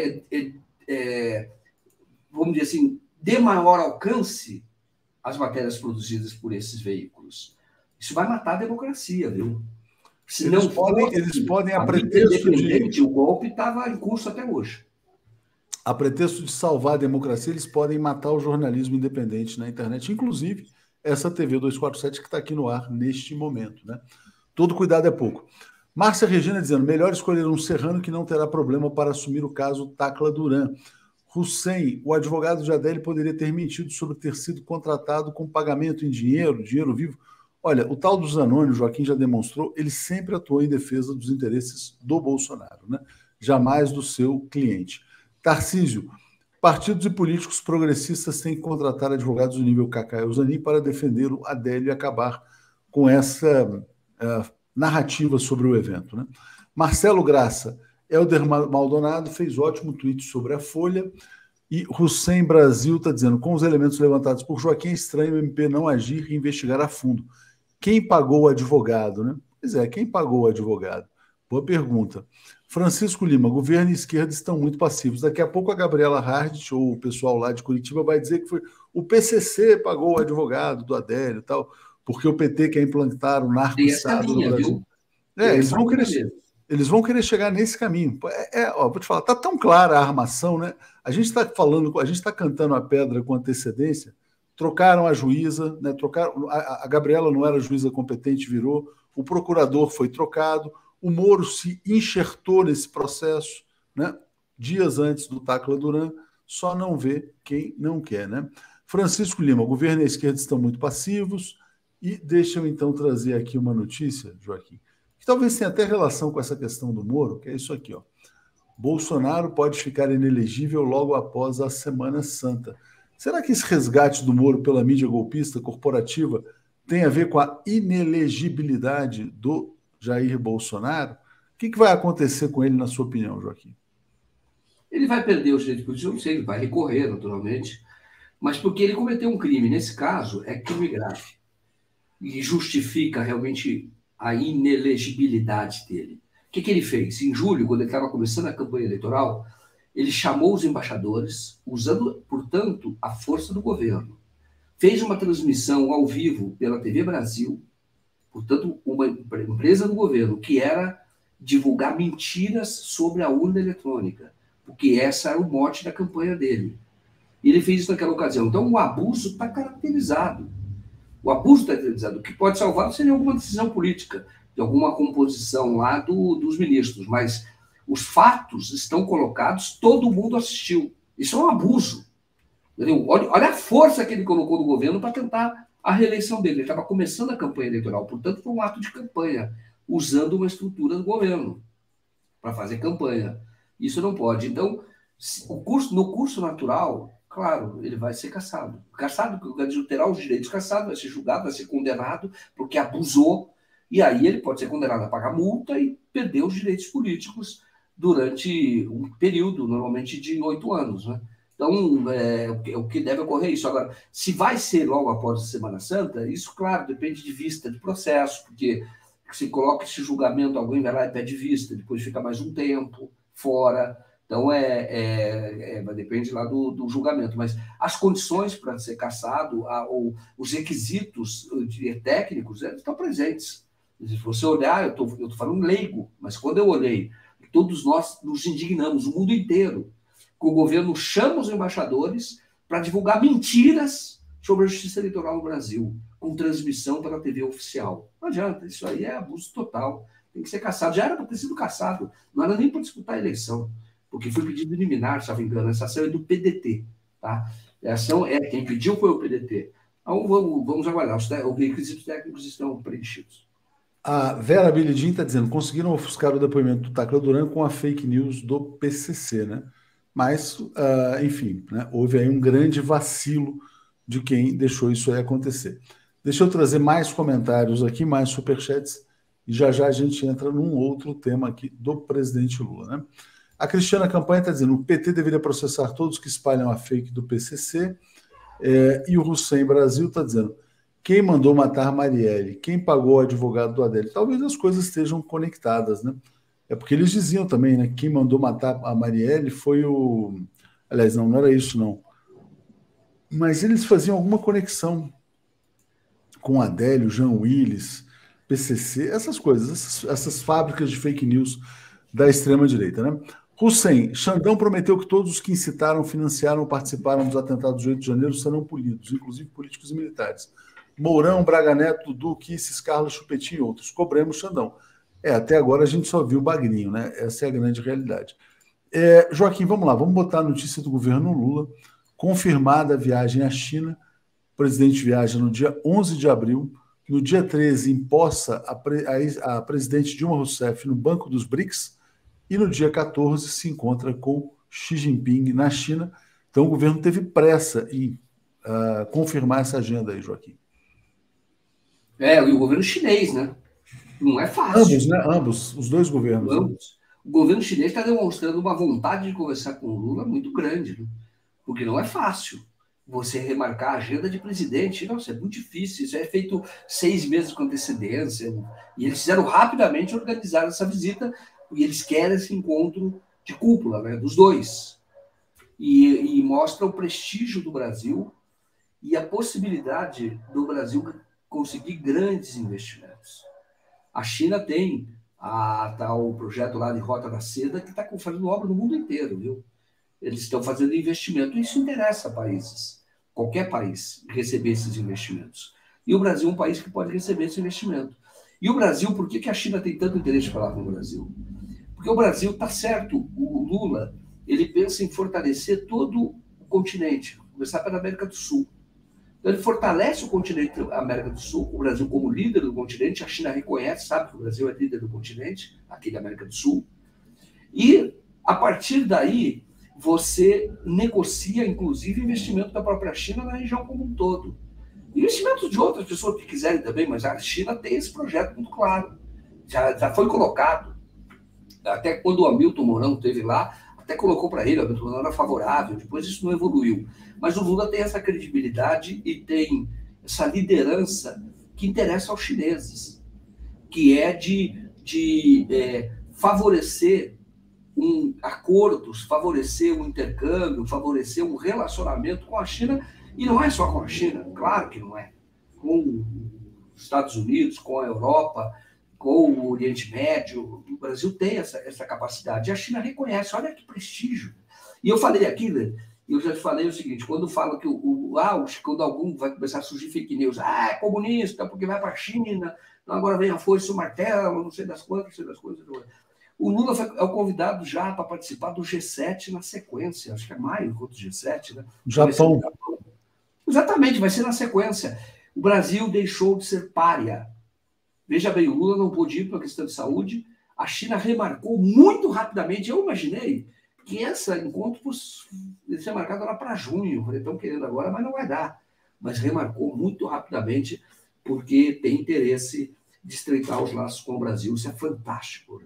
vamos dizer assim, dê maior alcance às matérias produzidas por esses veículos. Isso vai matar a democracia, viu? Se eles podem a pretexto de... O golpe estava em curso até hoje. A pretexto de salvar a democracia, eles podem matar o jornalismo independente na internet, inclusive essa TV 247 que está aqui no ar neste momento, né? Todo cuidado é pouco. Márcia Regina dizendo, melhor escolher um serrano que não terá problema para assumir o caso Tacla Duran. Hussein, o advogado de Adélio poderia ter mentido sobre ter sido contratado com pagamento em dinheiro vivo. Olha, o tal do Zanoni, o Joaquim já demonstrou, ele sempre atuou em defesa dos interesses do Bolsonaro, né? Jamais do seu cliente. Tarcísio, partidos e políticos progressistas têm que contratar advogados do nível Cacá Euzani para defender o Adélio e acabar com essa narrativa sobre o evento, né? Marcelo Graça, Helder Maldonado fez ótimo tweet sobre a Folha e Hussein Brasil está dizendo, com os elementos levantados por Joaquim, é estranho o MP não agir e investigar a fundo. Quem pagou o advogado, né? Pois é, quem pagou o advogado? Boa pergunta. Francisco Lima, governo e esquerda estão muito passivos. Daqui a pouco a Gabriela Hardt, ou o pessoal lá de Curitiba, vai dizer que foi o PCC pagou o advogado do Adélio e tal, porque o PT quer implantar o narco-estado no Brasil. Eles vão querer chegar nesse caminho. Vou te falar, tá tão clara a armação, né? A gente está cantando a pedra com antecedência. Trocaram a juíza, né? A Gabriela não era juíza competente, virou. O procurador foi trocado. O Moro se enxertou nesse processo, né? Dias antes do Tacla Duran. só não vê quem não quer, né? Francisco Lima, o governo e a esquerda estão muito passivos. E deixa eu então trazer aqui uma notícia, Joaquim, que talvez tenha até relação com essa questão do Moro, que é isso aqui, ó. Bolsonaro pode ficar inelegível logo após a Semana Santa. Será que esse resgate do Moro pela mídia golpista corporativa tem a ver com a inelegibilidade do Jair Bolsonaro? O que vai acontecer com ele, na sua opinião, Joaquim? Ele vai perder o direito político, eu não sei, ele vai recorrer, naturalmente, mas porque ele cometeu um crime. Nesse caso, é crime grave. E justifica realmente a inelegibilidade dele. O que ele fez? Em julho, quando ele estava começando a campanha eleitoral, ele chamou os embaixadores, usando, portanto, a força do governo. Fez uma transmissão ao vivo pela TV Brasil, portanto, uma empresa do governo, que era divulgar mentiras sobre a urna eletrônica, porque essa era o mote da campanha dele. E ele fez isso naquela ocasião. Então, o abuso está caracterizado. O abuso está caracterizado. O que pode salvar seria alguma decisão política, de alguma composição lá dos ministros, mas os fatos estão colocados, todo mundo assistiu. Isso é um abuso. Olha a força que ele colocou no governo para tentar a reeleição dele. Ele estava começando a campanha eleitoral, portanto, foi um ato de campanha, usando uma estrutura do governo para fazer campanha. Isso não pode. Então, no curso natural, claro, ele vai ser cassado. Cassado, porque terá os direitos cassados, vai ser julgado, vai ser condenado, porque abusou, e aí ele pode ser condenado a pagar multa e perder os direitos políticos durante um período, normalmente de 8 anos, né? Então, o que deve ocorrer é isso. Agora, se vai ser logo após a Semana Santa, isso, claro, depende de vista de processo, porque se coloca esse julgamento, alguém vai lá e pede vista, depois fica mais um tempo fora. Então, depende lá do julgamento. Mas as condições para ser cassado, ou os requisitos técnicos, estão presentes. Se você olhar, eu estou falando leigo, mas quando eu olhei, todos nós nos indignamos, o mundo inteiro, que o governo chama os embaixadores para divulgar mentiras sobre a justiça eleitoral no Brasil, com transmissão pela TV oficial. Não adianta, isso aí é abuso total. Tem que ser cassado. Já era para ter sido cassado, não era nem para disputar a eleição, porque foi pedido liminar, se não me engano, essa ação é do PDT. Tá? A ação quem pediu foi o PDT. Então vamos aguardar, os requisitos técnicos estão preenchidos. A Vera Bilidin está dizendo, conseguiram ofuscar o depoimento do Tacla Duran com a fake news do PCC, né? Mas, enfim, né? Houve aí um grande vacilo de quem deixou isso aí acontecer. Deixa eu trazer mais comentários aqui, mais superchats, e já a gente entra num outro tema aqui do presidente Lula, né? A Cristiana Campanha está dizendo, o PT deveria processar todos que espalham a fake do PCC, e o Hussein Brasil está dizendo, quem mandou matar Marielle? Quem pagou o advogado do Adélio? Talvez as coisas estejam conectadas, né? É porque eles diziam também, né? Quem mandou matar a Marielle foi o... Aliás, não era isso, não. Mas eles faziam alguma conexão com o Adélio, Jean Willis, PCC, essas coisas, essas fábricas de fake news da extrema-direita, né? Hussein, Xandão prometeu que todos os que incitaram, financiaram ou participaram dos atentados do 8 de janeiro serão punidos, inclusive políticos e militares. Mourão, Braga Neto, Dudu, Kisses, Carlos, Chupetinho e outros. Cobremos Xandão. Até agora a gente só viu o Bagrinho, né? Essa é a grande realidade. Joaquim, vamos lá, vamos botar a notícia do governo Lula. Confirmada a viagem à China. O presidente viaja no dia 11 de abril. No dia 13, empossa a presidente Dilma Rousseff no Banco dos BRICS. E no dia 14, se encontra com Xi Jinping na China. Então, o governo teve pressa em confirmar essa agenda aí, Joaquim. E o governo chinês, né? Não é fácil. Ambos, né? Ambos, os dois governos. Ambos. O governo chinês está demonstrando uma vontade de conversar com o Lula muito grande, né? Porque não é fácil você remarcar a agenda de presidente. Nossa, é muito difícil. Isso é feito 6 meses com antecedência. E eles fizeram rapidamente organizar essa visita, e eles querem esse encontro de cúpula, né? Dos dois. E mostra o prestígio do Brasil e a possibilidade do Brasil conseguir grandes investimentos. A China tem o projeto lá de Rota da Seda, que está fazendo obra no mundo inteiro, viu? Eles estão fazendo investimento, e isso interessa a países, qualquer país, receber esses investimentos. E o Brasil é um país que pode receber esse investimento. E o Brasil, por que a China tem tanto interesse de falar com o Brasil? Porque o Brasil está certo, o Lula, ele pensa em fortalecer todo continente, começar pela América do Sul. Então, ele fortalece o continente América do Sul, o Brasil como líder do continente, a China reconhece, sabe que o Brasil é líder do continente, aqui da América do Sul, e, a partir daí, você negocia, inclusive, investimento da própria China na região como um todo. Investimentos de outras pessoas que quiserem também, mas a China tem esse projeto muito claro, já foi colocado. Até quando o Hamilton Mourão esteve lá, até colocou para ele, o Hamilton Mourão era favorável, depois isso não evoluiu. Mas o Lula tem essa credibilidade e tem essa liderança que interessa aos chineses, que é de favorecer acordos, favorecer um intercâmbio, favorecer um relacionamento com a China, e não é só com a China, claro que não é, com os Estados Unidos, com a Europa, com o Oriente Médio. O Brasil tem essa capacidade, e a China reconhece, olha que prestígio. E eu falei aqui, né, eu já te falei o seguinte, quando falo que quando algum vai começar a surgir fake news, é comunista, porque vai para a China, agora vem a foice e o martelo, não sei das quantas, não sei das coisas. O Lula é o convidado já para participar do G7 na sequência, acho que é maio, outro G7, né? Japão. Exatamente, vai ser na sequência. O Brasil deixou de ser pária. Veja bem, o Lula não pôde ir por uma questão de saúde, a China remarcou muito rapidamente. Eu imaginei que esse encontro fosse ser marcado lá para junho, falei, estão querendo agora, mas não vai dar. Mas remarcou muito rapidamente, porque tem interesse de estreitar os laços com o Brasil. Isso é fantástico.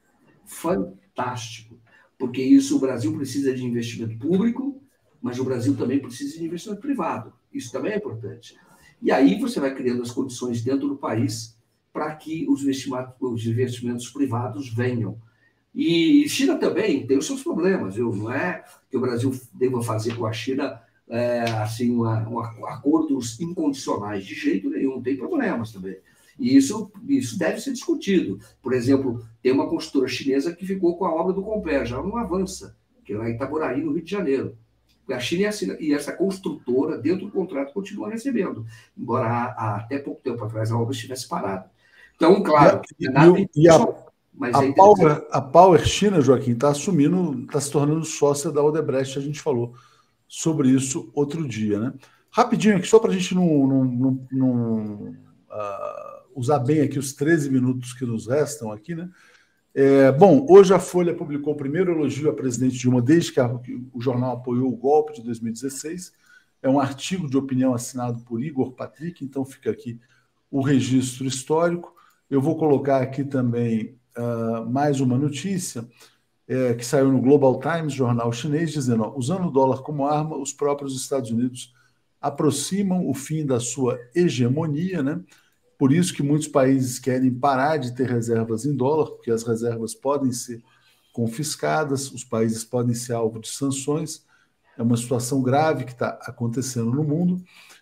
Fantástico. Porque isso, o Brasil precisa de investimento público, mas o Brasil também precisa de investimento privado. Isso também é importante. E aí você vai criando as condições dentro do país para que os investimentos privados venham. E China também tem os seus problemas. Não é que o Brasil deva fazer com a China assim, acordos incondicionais. De jeito nenhum, tem problemas também. E isso deve ser discutido. Por exemplo, tem uma construtora chinesa que ficou com a obra do Compé, já não avança, que é lá em Itaboraí, no Rio de Janeiro. A China e essa construtora, dentro do contrato, continua recebendo, embora até pouco tempo atrás a obra estivesse parada. Então, claro, a Power China, Joaquim, está se tornando sócia da Odebrecht, a gente falou sobre isso outro dia, né? Rapidinho aqui, só para a gente não usar bem aqui os 13 minutos que nos restam aqui, né? Bom, hoje a Folha publicou o primeiro elogio à presidente Dilma desde que o jornal apoiou o golpe de 2016. É um artigo de opinião assinado por Igor Patrick, então fica aqui o registro histórico. Eu vou colocar aqui também mais uma notícia que saiu no Global Times, jornal chinês, dizendo: usando o dólar como arma, os próprios Estados Unidos aproximam o fim da sua hegemonia, né? Por isso que muitos países querem parar de ter reservas em dólar, porque as reservas podem ser confiscadas, os países podem ser alvo de sanções. É uma situação grave que está acontecendo no mundo.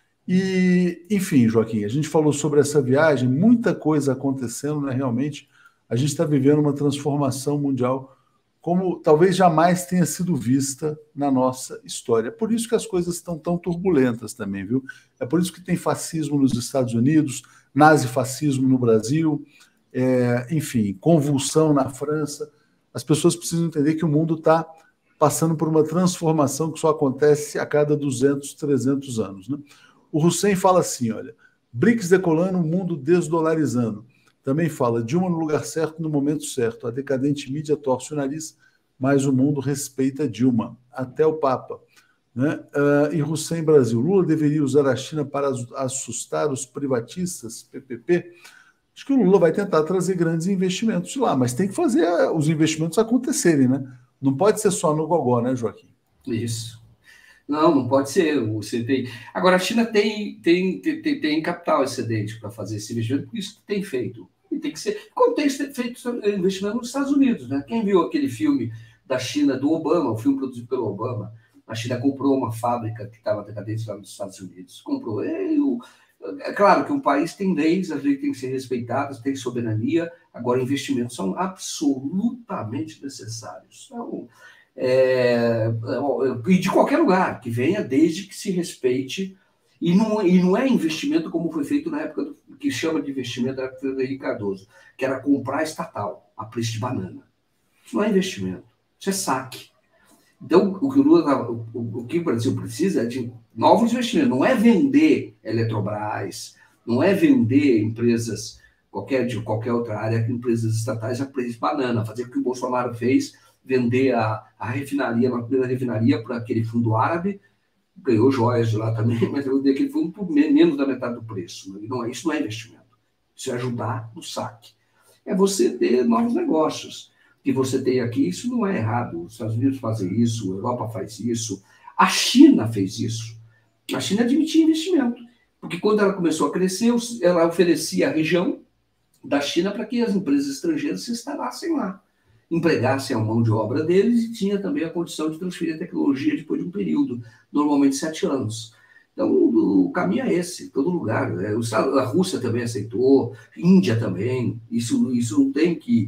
E, enfim, Joaquim, a gente falou sobre essa viagem, muita coisa acontecendo, né? Realmente, a gente está vivendo uma transformação mundial como talvez jamais tenha sido vista na nossa história. É por isso que as coisas estão tão turbulentas também, viu? É por isso que tem fascismo nos Estados Unidos, nazifascismo no Brasil, enfim, convulsão na França. As pessoas precisam entender que o mundo está passando por uma transformação que só acontece a cada 200, 300 anos, né? O Hussein fala assim, olha, BRICS decolando, o mundo desdolarizando. Também fala, Dilma no lugar certo, no momento certo. A decadente mídia torce o nariz, mas o mundo respeita Dilma. Até o Papa. Né? E Hussein Brasil, Lula deveria usar a China para assustar os privatistas, PPP? Acho que o Lula vai tentar trazer grandes investimentos de lá, mas tem que fazer os investimentos acontecerem, né? Não pode ser só no gogó, né, Joaquim? Isso. Não pode ser. Você tem... Agora, a China tem capital excedente para fazer esse investimento, por isso que tem feito. E tem que ser. Como tem feito investimento nos Estados Unidos, né? Quem viu aquele filme da China do Obama, o filme produzido pelo Obama, a China comprou uma fábrica que estava decadente lá nos Estados Unidos. Comprou. É claro que um país tem leis, as leis têm que ser respeitadas, tem soberania. Agora, investimentos são absolutamente necessários. Então, e de qualquer lugar que venha, desde que se respeite. E não é investimento como foi feito na época que chama de investimento da época do Henrique Cardoso, que era comprar estatal a preço de banana. Isso não é investimento, isso é saque. Então, o que o Lula, o que o Brasil precisa é de novos investimentos, não é vender Eletrobras, não é vender empresas de qualquer outra área, empresas estatais a preço de banana, fazer o que o Bolsonaro fez, vender a refinaria, uma primeira refinaria para aquele fundo árabe, ganhou joias de lá também, mas eu dei aquele fundo por menos da metade do preço. Não, isso não é investimento, isso é ajudar no saque. É você ter novos negócios. Que você tem aqui, isso não é errado. Os Estados Unidos fazem isso, a Europa faz isso, a China fez isso. A China admitia investimento, porque quando ela começou a crescer, ela oferecia a região da China para que as empresas estrangeiras se instalassem lá, empregassem a mão de obra deles e tinha também a condição de transferir a tecnologia depois de um período, normalmente 7 anos. Então, o caminho é esse, em todo lugar. A Rússia também aceitou, Índia também. Isso não tem que...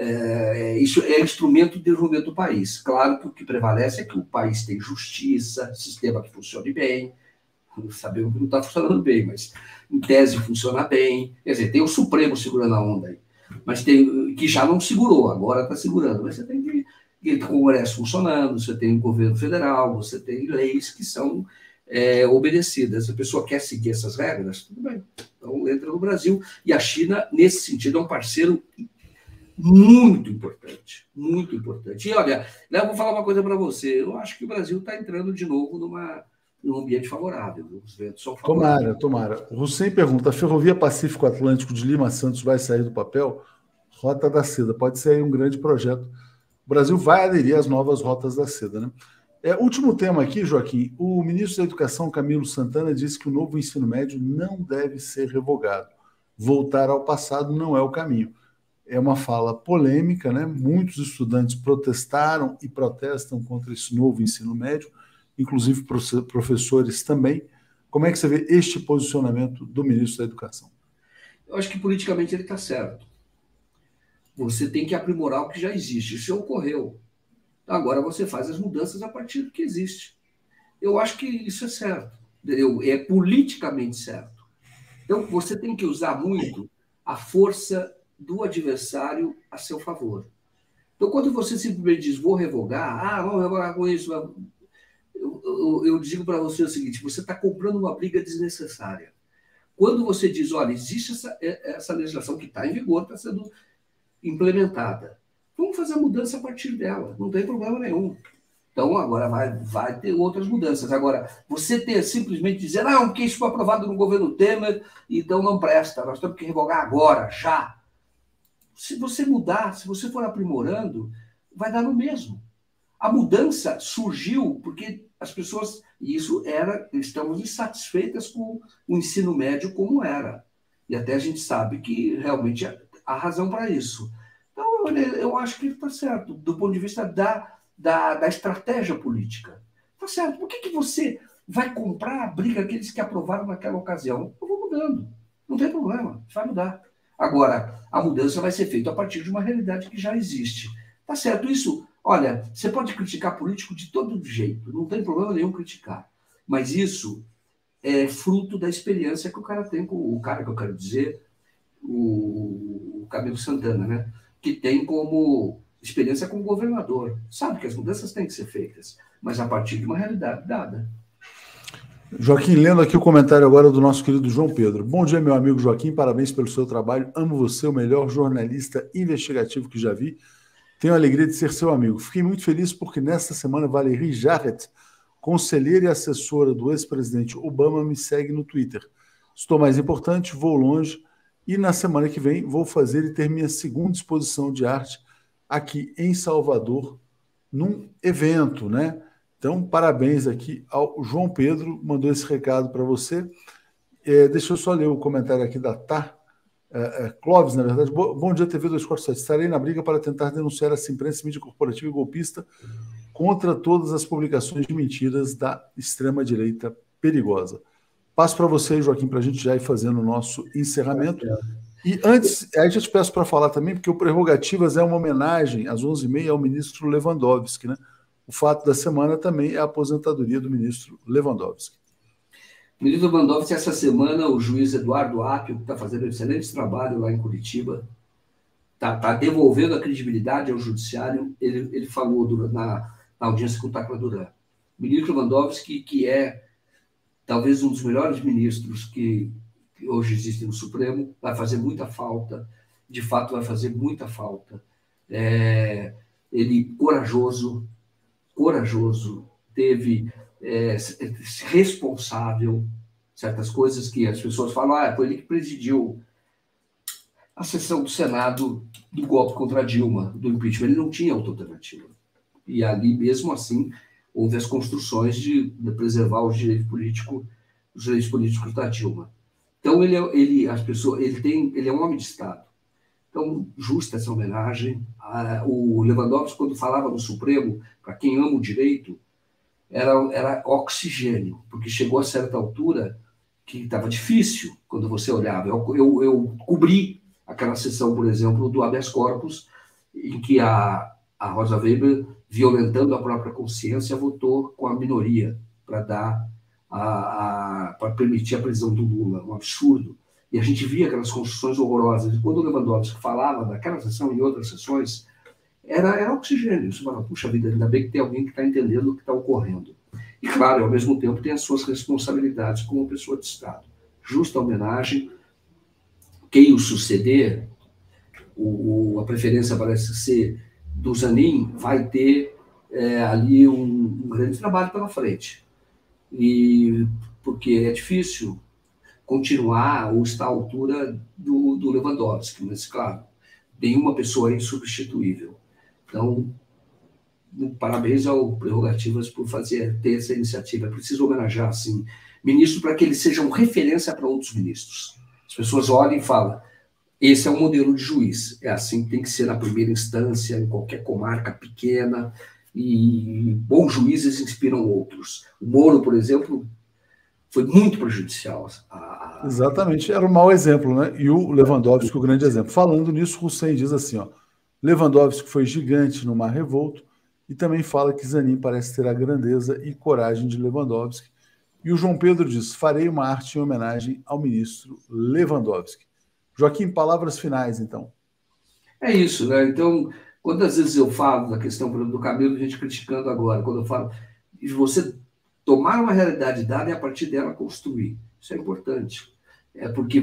isso é instrumento de desenvolvimento do país. Claro que o que prevalece é que o país tem justiça, sistema que funcione bem. Sabemos que não está funcionando bem, mas em tese funciona bem. Quer dizer, tem o Supremo segurando a onda aí, mas tem que já não segurou, agora está segurando. Mas você tem que o Congresso funcionando, você tem o governo federal, você tem leis que são obedecidas. Se a pessoa quer seguir essas regras, tudo bem. Então entra no Brasil. E a China, nesse sentido, é um parceiro muito importante, muito importante. E olha, eu vou falar uma coisa para você. Eu acho que o Brasil está entrando de novo num ambiente favorável. Os ventos são favoráveis. Tomara. O Hussein pergunta: a Ferrovia Pacífico Atlântico de Lima a Santos vai sair do papel? Rota da Seda. Pode ser aí um grande projeto. O Brasil vai aderir às novas rotas da Seda, né? Último tema aqui, Joaquim. O ministro da Educação, Camilo Santana, disse que o novo ensino médio não deve ser revogado. Voltar ao passado não é o caminho. É uma fala polêmica, né? Muitos estudantes protestaram e protestam contra esse novo ensino médio, inclusive professores também. Como é que você vê este posicionamento do ministro da Educação? Eu acho que politicamente ele está certo. Você tem que aprimorar o que já existe. Isso já ocorreu. Agora você faz as mudanças a partir do que existe. Eu acho que isso é certo. É politicamente certo. Então, você tem que usar muito a força do adversário a seu favor. Então, quando você simplesmente diz, vou revogar, vamos revogar com isso, eu digo para você o seguinte: você está comprando uma briga desnecessária. Quando você diz, olha, existe essa legislação que está em vigor, está sendo implementada, vamos fazer a mudança a partir dela, não tem problema nenhum. Então, agora vai ter outras mudanças. Agora, você simplesmente dizer, não, porque isso foi aprovado no governo Temer, então não presta, nós temos que revogar agora, já. Se você mudar, se você for aprimorando, vai dar no mesmo. A mudança surgiu porque as pessoas, estamos insatisfeitas com o ensino médio como era. E até a gente sabe que realmente há razão para isso. Então, eu acho que está certo, do ponto de vista da estratégia política. Está certo. Por que você vai comprar a briga aqueles que aprovaram naquela ocasião? Eu vou mudando. Não tem problema, vai mudar. Agora, a mudança vai ser feita a partir de uma realidade que já existe. Tá certo? Isso, olha, você pode criticar político de todo jeito, não tem problema nenhum criticar. Mas isso é fruto da experiência que o cara tem com o cara que eu quero dizer, o Camilo Santana, né? Que tem como experiência como governador. Sabe que as mudanças têm que ser feitas, mas a partir de uma realidade dada. Joaquim, lendo aqui o comentário agora do nosso querido João Pedro. Bom dia, meu amigo Joaquim, parabéns pelo seu trabalho. Amo você, o melhor jornalista investigativo que já vi. Tenho a alegria de ser seu amigo. Fiquei muito feliz porque nesta semana Valerie Jarrett, conselheira e assessora do ex-presidente Obama, me segue no Twitter. Estou mais importante, vou longe e na semana que vem vou fazer e ter minha segunda exposição de arte aqui em Salvador, num evento, né? Então, parabéns aqui ao João Pedro, mandou esse recado para você. Deixa eu só ler o comentário aqui da Clóvis, na verdade. Bom dia, TV 247. Estarei na briga para tentar denunciar essa imprensa, mídia corporativa e golpista contra todas as publicações de mentiras da extrema-direita perigosa. Passo para você, Joaquim, para a gente já ir fazendo o nosso encerramento. E antes, aí já te peço para falar também, porque o Prerrogativas é uma homenagem às 11h30 ao ministro Lewandowski, né? O fato da semana também é a aposentadoria do ministro Lewandowski. O ministro Lewandowski, essa semana, o juiz Eduardo Apio, que está fazendo um excelente trabalho lá em Curitiba, está devolvendo a credibilidade ao judiciário. Ele falou na audiência com o Tacla Duran. O ministro Lewandowski, que é talvez um dos melhores ministros que hoje existem no Supremo, vai fazer muita falta, de fato vai fazer muita falta. Ele corajoso, teve responsável, certas coisas que as pessoas falam, foi ele que presidiu a sessão do Senado do golpe contra a Dilma, do impeachment. Ele não tinha outra alternativa. E ali, mesmo assim, houve as construções de preservar os direitos políticos da Dilma. Então, ele é um homem de Estado. Então, justa essa homenagem. O Lewandowski, quando falava no Supremo, para quem ama o direito, era oxigênio, porque chegou a certa altura que estava difícil quando você olhava. Eu cobri aquela sessão, por exemplo, do habeas corpus, em que a Rosa Weber, violentando a própria consciência, votou com a minoria para permitir a prisão do Lula. Um absurdo. E a gente via aquelas construções horrorosas. E quando o Lewandowski falava daquela sessão e em outras sessões, era oxigênio. Você fala, puxa vida, ainda bem que tem alguém que está entendendo o que está ocorrendo. E, claro, ao mesmo tempo, tem as suas responsabilidades como pessoa de Estado. Justa homenagem. Quem o suceder, a preferência parece ser do Zanin, vai ter ali um grande trabalho pela frente. E porque é difícil continuar ou estar à altura do Lewandowski, mas, claro, nenhuma pessoa é insubstituível. Então, parabéns ao Prerrogativas por ter essa iniciativa. É preciso homenagear, assim, ministro para que eles sejam referência para outros ministros. As pessoas olham e falam, esse é o modelo de juiz, é assim que tem que ser na primeira instância, em qualquer comarca pequena, e bons juízes inspiram outros. O Moro, por exemplo, foi muito prejudicial. Exatamente, era um mau exemplo, né? E o Lewandowski, o grande exemplo. Falando nisso, Hussein diz assim, Lewandowski foi gigante no Mar Revolto, e também fala que Zanin parece ter a grandeza e coragem de Lewandowski. E o João Pedro diz, farei uma arte em homenagem ao ministro Lewandowski. Joaquim, palavras finais, então. É isso, né? Então, quantas vezes eu falo da questão do Camilo, a gente criticando agora, quando eu falo de você tomar uma realidade dada e a partir dela construir. Isso é importante. Porque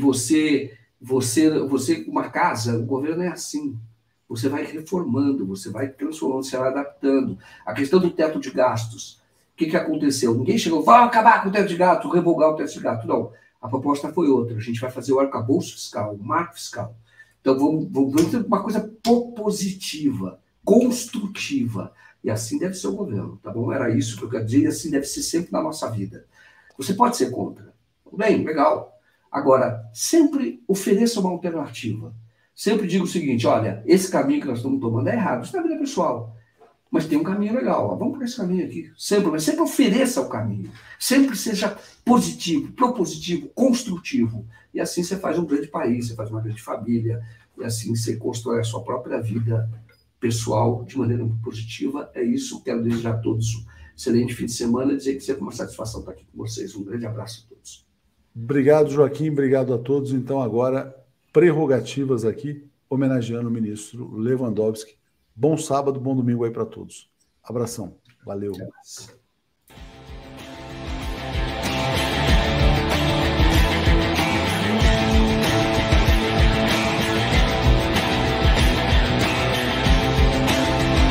uma casa, o governo é assim. Você vai reformando, você vai transformando, você vai adaptando. A questão do teto de gastos. O que aconteceu? Ninguém chegou, vai acabar com o teto de gastos, revogar o teto de gastos. Não. A proposta foi outra. A gente vai fazer o arcabouço fiscal, o marco fiscal. Então, vamos ter uma coisa propositiva, construtiva. E assim deve ser o governo, tá bom? Era isso que eu quero dizer, e assim deve ser sempre na nossa vida. Você pode ser contra. Bem, legal. Agora, sempre ofereça uma alternativa. Sempre diga o seguinte, olha, esse caminho que nós estamos tomando é errado. Isso é na vida pessoal. Mas tem um caminho legal. Vamos por esse caminho aqui. Mas sempre ofereça o caminho. Sempre seja positivo, propositivo, construtivo. E assim você faz um grande país, você faz uma grande família. E assim você constrói a sua própria vida pessoal de maneira muito positiva. É isso. Quero desejar a todos um excelente fim de semana e dizer que sempre uma satisfação estar aqui com vocês. Um grande abraço a todos. Obrigado, Joaquim. Obrigado a todos. Então, agora, prerrogativas aqui, homenageando o ministro Lewandowski. Bom sábado, bom domingo aí para todos. Abração. Valeu.